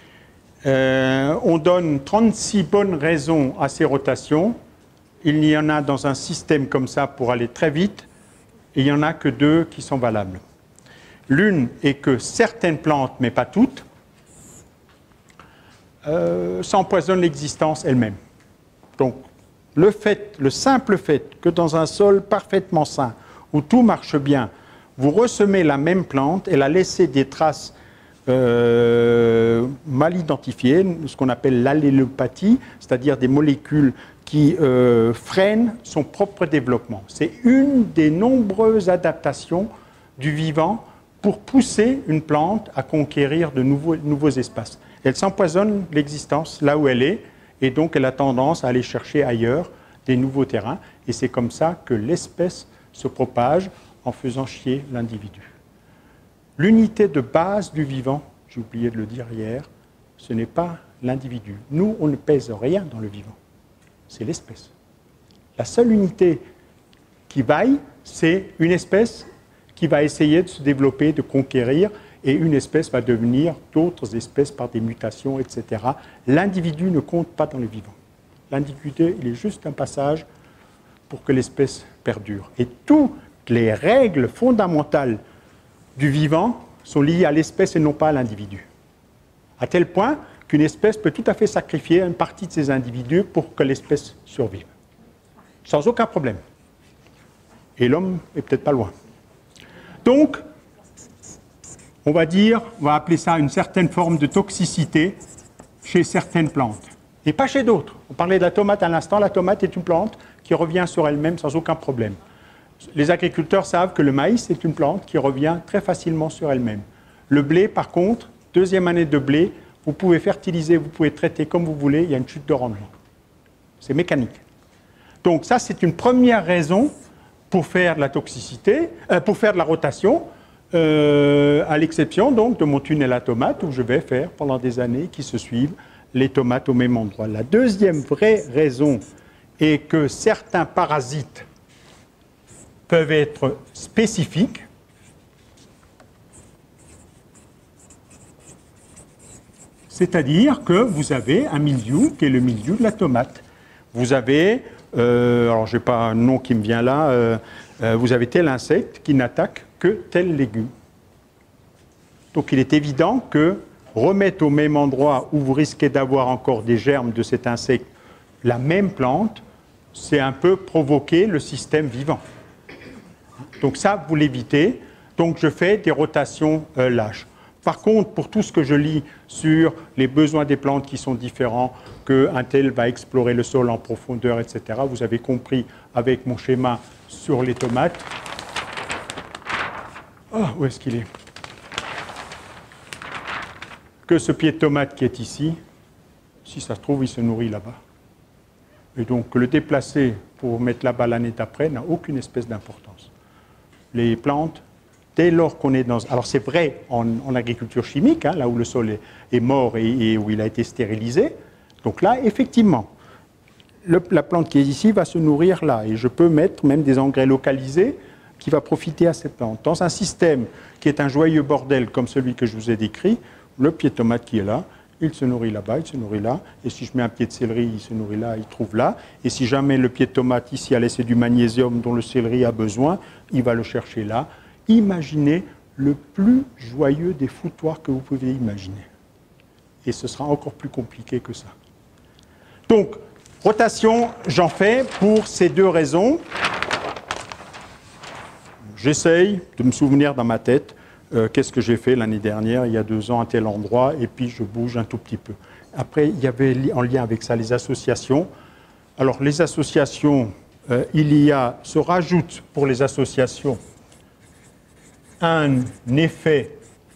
On donne 36 bonnes raisons à ces rotations. Il y en a dans un système comme ça pour aller très vite, et il n'y en a que 2 qui sont valables. L'une est que certaines plantes, mais pas toutes, s'empoisonnent l'existence elle-même. Donc, le simple fait que dans un sol parfaitement sain, où tout marche bien, vous ressemez la même plante, elle a laissé des traces mal identifiées, ce qu'on appelle l'allélopathie, c'est-à-dire des molécules qui freinent son propre développement. C'est une des nombreuses adaptations du vivant pour pousser une plante à conquérir de nouveaux espaces. Elle s'empoisonne l'existence là où elle est, et donc elle a tendance à aller chercher ailleurs des nouveaux terrains, et c'est comme ça que l'espèce se propage en faisant chier l'individu. L'unité de base du vivant, j'ai oublié de le dire hier, ce n'est pas l'individu. Nous, on ne pèse rien dans le vivant, c'est l'espèce. La seule unité qui vaille, c'est une espèce qui va essayer de se développer, de conquérir, et une espèce va devenir d'autres espèces par des mutations, etc. L'individu ne compte pas dans le vivant. L'individu, il est juste un passage pour que l'espèce perdure. Et toutes les règles fondamentales du vivant sont liées à l'espèce et non pas à l'individu. À tel point qu'une espèce peut tout à fait sacrifier une partie de ses individus pour que l'espèce survive. Sans aucun problème. Et l'homme est peut-être pas loin. Donc, on va appeler ça une certaine forme de toxicité chez certaines plantes. Et pas chez d'autres. On parlait de la tomate à l'instant. La tomate est une plante qui revient sur elle-même sans aucun problème. Les agriculteurs savent que le maïs est une plante qui revient très facilement sur elle-même. Le blé, par contre, deuxième année de blé, vous pouvez fertiliser, vous pouvez traiter comme vous voulez, il y a une chute de rendement. C'est mécanique. Donc ça, c'est une première raison pour faire de la toxicité, pour faire de la rotation, à l'exception donc de mon tunnel à tomates où je vais faire pendant des années qui se suivent les tomates au même endroit. La deuxième vraie raison est que certains parasites peuvent être spécifiques. C'est-à-dire que vous avez un milieu qui est le milieu de la tomate. Vous avez, alors je n'ai pas un nom qui me vient là, vous avez tel insecte qui n'attaque que tel légume. Donc il est évident que remettre au même endroit où vous risquez d'avoir encore des germes de cet insecte la même plante, c'est un peu provoquer le système vivant. Donc ça, vous l'évitez. Donc je fais des rotations lâches. Par contre, pour tout ce que je lis sur les besoins des plantes qui sont différents, qu'un tel va explorer le sol en profondeur, etc., vous avez compris avec mon schéma sur les tomates. Oh, où est-ce qu'il est? Que ce pied de tomate qui est ici, si ça se trouve, il se nourrit là-bas. Et donc, le déplacer pour mettre là-bas l'année d'après n'a aucune espèce d'importance. Les plantes, dès lors qu'on est dans... Alors, c'est vrai en agriculture chimique, hein, là où le sol est mort et où il a été stérilisé. Donc là, effectivement, la plante qui est ici va se nourrir là. Et je peux mettre même des engrais localisés qui va profiter à cette plante. Dans un système qui est un joyeux bordel comme celui que je vous ai décrit, le pied de tomate qui est là, il se nourrit là-bas, il se nourrit là. Et si je mets un pied de céleri, il se nourrit là, il trouve là. Et si jamais le pied de tomate ici a laissé du magnésium dont le céleri a besoin, il va le chercher là. Imaginez le plus joyeux des foutoirs que vous pouvez imaginer. Et ce sera encore plus compliqué que ça. Donc, rotation, j'en fais pour ces deux raisons. J'essaye de me souvenir dans ma tête qu'est-ce que j'ai fait l'année dernière, il y a 2 ans, à tel endroit, et puis je bouge un tout petit peu. Après, il y avait en lien avec ça les associations. Alors, les associations, se rajoute pour les associations un effet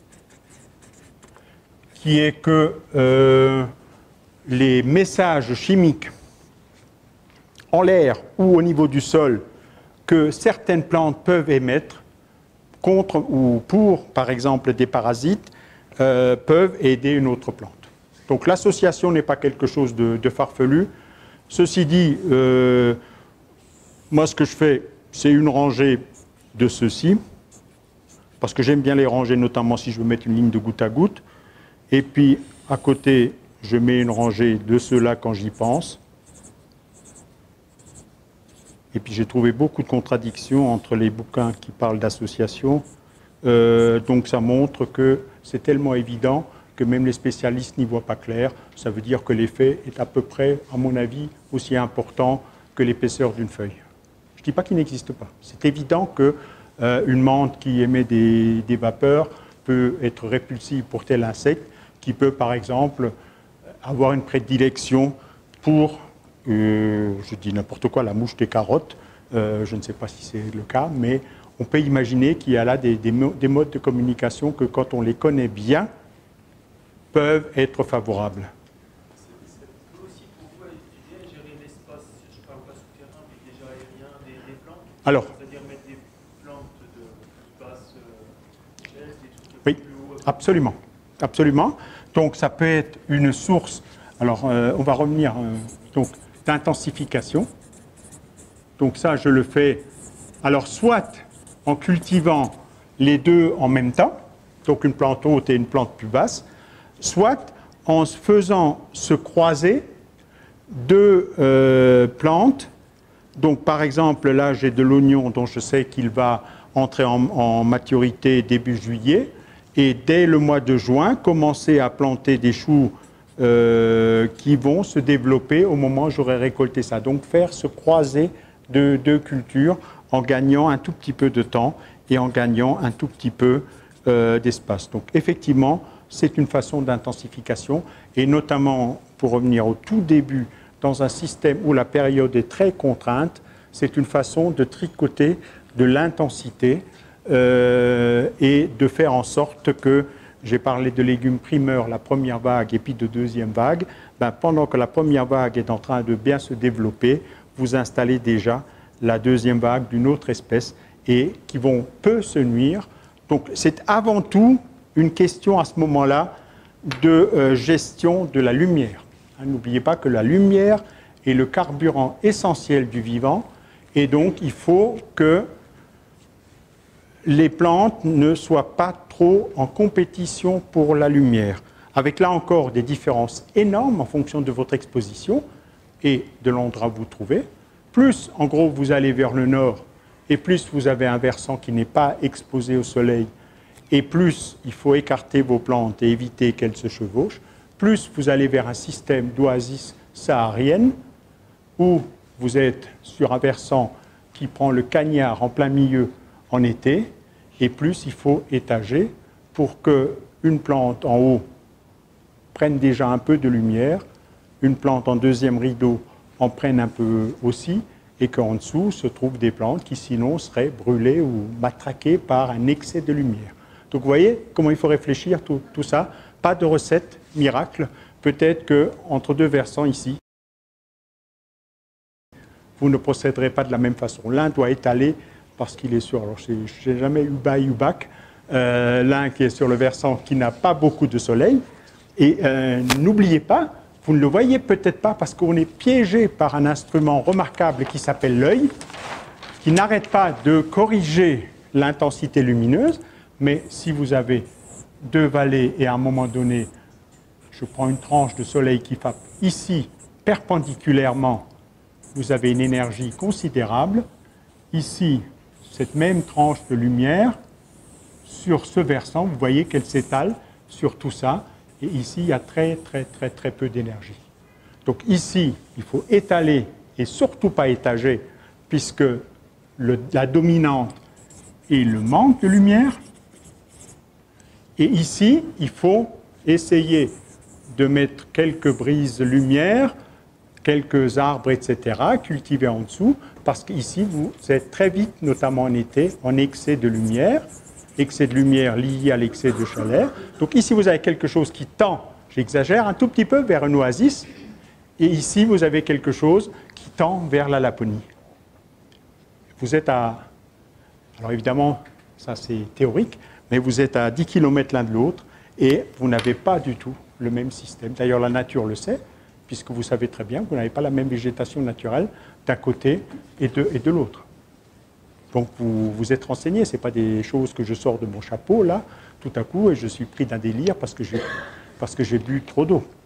qui est que les messages chimiques en l'air ou au niveau du sol que certaines plantes peuvent émettre contre ou pour, par exemple, des parasites, peuvent aider une autre plante. Donc l'association n'est pas quelque chose de farfelu. Ceci dit, moi ce que je fais, c'est une rangée de ceux-ci, parce que j'aime bien les ranger, notamment si je veux mettre une ligne de goutte à goutte. Et puis, à côté, je mets une rangée de ceux-là quand j'y pense. Et puis, j'ai trouvé beaucoup de contradictions entre les bouquins qui parlent d'association. Donc, ça montre que c'est tellement évident que même les spécialistes n'y voient pas clair. Ça veut dire que l'effet est à peu près, à mon avis, aussi important que l'épaisseur d'une feuille. Je ne dis pas qu'il n'existe pas. C'est évident que une menthe qui émet des vapeurs peut être répulsive pour tel insecte qui peut, par exemple, avoir une prédilection pour, je dis n'importe quoi, la mouche des carottes. Je ne sais pas si c'est le cas, mais on peut imaginer qu'il y a là des modes de communication que, quand on les connaît bien, peuvent être favorables. Ça peut aussi pour vous étudier, gérer l'espace, je ne parle pas souterrain, mais déjà aérien, des plantes. Alors, c'est-à-dire mettre des plantes de basse échelle, des trucs oui, plus haut. absolument, absolument. Donc ça peut être une source. Alors on va revenir donc d'intensification. Donc ça je le fais. Alors soit en cultivant les deux en même temps, donc une plante haute et une plante plus basse, soit en faisant se croiser deux plantes. Donc par exemple là j'ai de l'oignon dont je sais qu'il va entrer en maturité début juillet. Et dès le mois de juin, commencer à planter des choux qui vont se développer au moment où j'aurai récolté ça. Donc faire se croiser deux cultures en gagnant un tout petit peu de temps et en gagnant un tout petit peu d'espace. Donc effectivement, c'est une façon d'intensification et notamment pour revenir au tout début, dans un système où la période est très contrainte, c'est une façon de tricoter de l'intensité et de faire en sorte que, j'ai parlé de légumes primeurs, la première vague et puis de deuxième vague, ben, pendant que la première vague est en train de bien se développer, vous installez déjà la deuxième vague d'une autre espèce et qui peut se nuire. Donc c'est avant tout une question à ce moment-là de gestion de la lumière. N'oubliez pas que la lumière est le carburant essentiel du vivant et donc il faut que les plantes ne soient pas trop en compétition pour la lumière, avec là encore des différences énormes en fonction de votre exposition et de l'endroit où vous trouvez. Plus, en gros, vous allez vers le nord, et plus vous avez un versant qui n'est pas exposé au soleil, et plus il faut écarter vos plantes et éviter qu'elles se chevauchent, plus vous allez vers un système d'oasis saharienne, où vous êtes sur un versant qui prend le cagnard en plein milieu en été, et plus il faut étager pour qu'une plante en haut prenne déjà un peu de lumière, une plante en deuxième rideau en prenne un peu aussi, et qu'en dessous se trouvent des plantes qui sinon seraient brûlées ou matraquées par un excès de lumière. Donc vous voyez comment il faut réfléchir tout ça. Pas de recette miracle. Peut-être qu'entre deux versants ici, vous ne procéderez pas de la même façon. L'un doit étaler parce qu'il est sur, alors je n'ai jamais eu bas ou bac, l'un qui est sur le versant qui n'a pas beaucoup de soleil. Et n'oubliez pas, vous ne le voyez peut-être pas parce qu'on est piégé par un instrument remarquable qui s'appelle l'œil, qui n'arrête pas de corriger l'intensité lumineuse, mais si vous avez deux vallées et à un moment donné, je prends une tranche de soleil qui frappe ici perpendiculairement, vous avez une énergie considérable. Ici, cette même tranche de lumière, sur ce versant, vous voyez qu'elle s'étale sur tout ça. Et ici, il y a très peu d'énergie. Donc ici, il faut étaler et surtout pas étager, puisque la dominante est le manque de lumière. Et ici, il faut essayer de mettre quelques brises de lumière, quelques arbres, etc., cultivés en dessous, parce qu'ici, vous êtes très vite, notamment en été, en excès de lumière lié à l'excès de chaleur. Donc ici, vous avez quelque chose qui tend, j'exagère un tout petit peu, vers un oasis, et ici, vous avez quelque chose qui tend vers la Laponie. Vous êtes à... Alors évidemment, ça c'est théorique, mais vous êtes à 10 km l'un de l'autre, et vous n'avez pas du tout le même système. D'ailleurs, la nature le sait, puisque vous savez très bien que vous n'avez pas la même végétation naturelle d'un côté et de l'autre. Donc vous vous êtes renseigné, ce n'est pas des choses que je sors de mon chapeau, là, tout à coup, et je suis pris d'un délire parce que j'ai bu trop d'eau.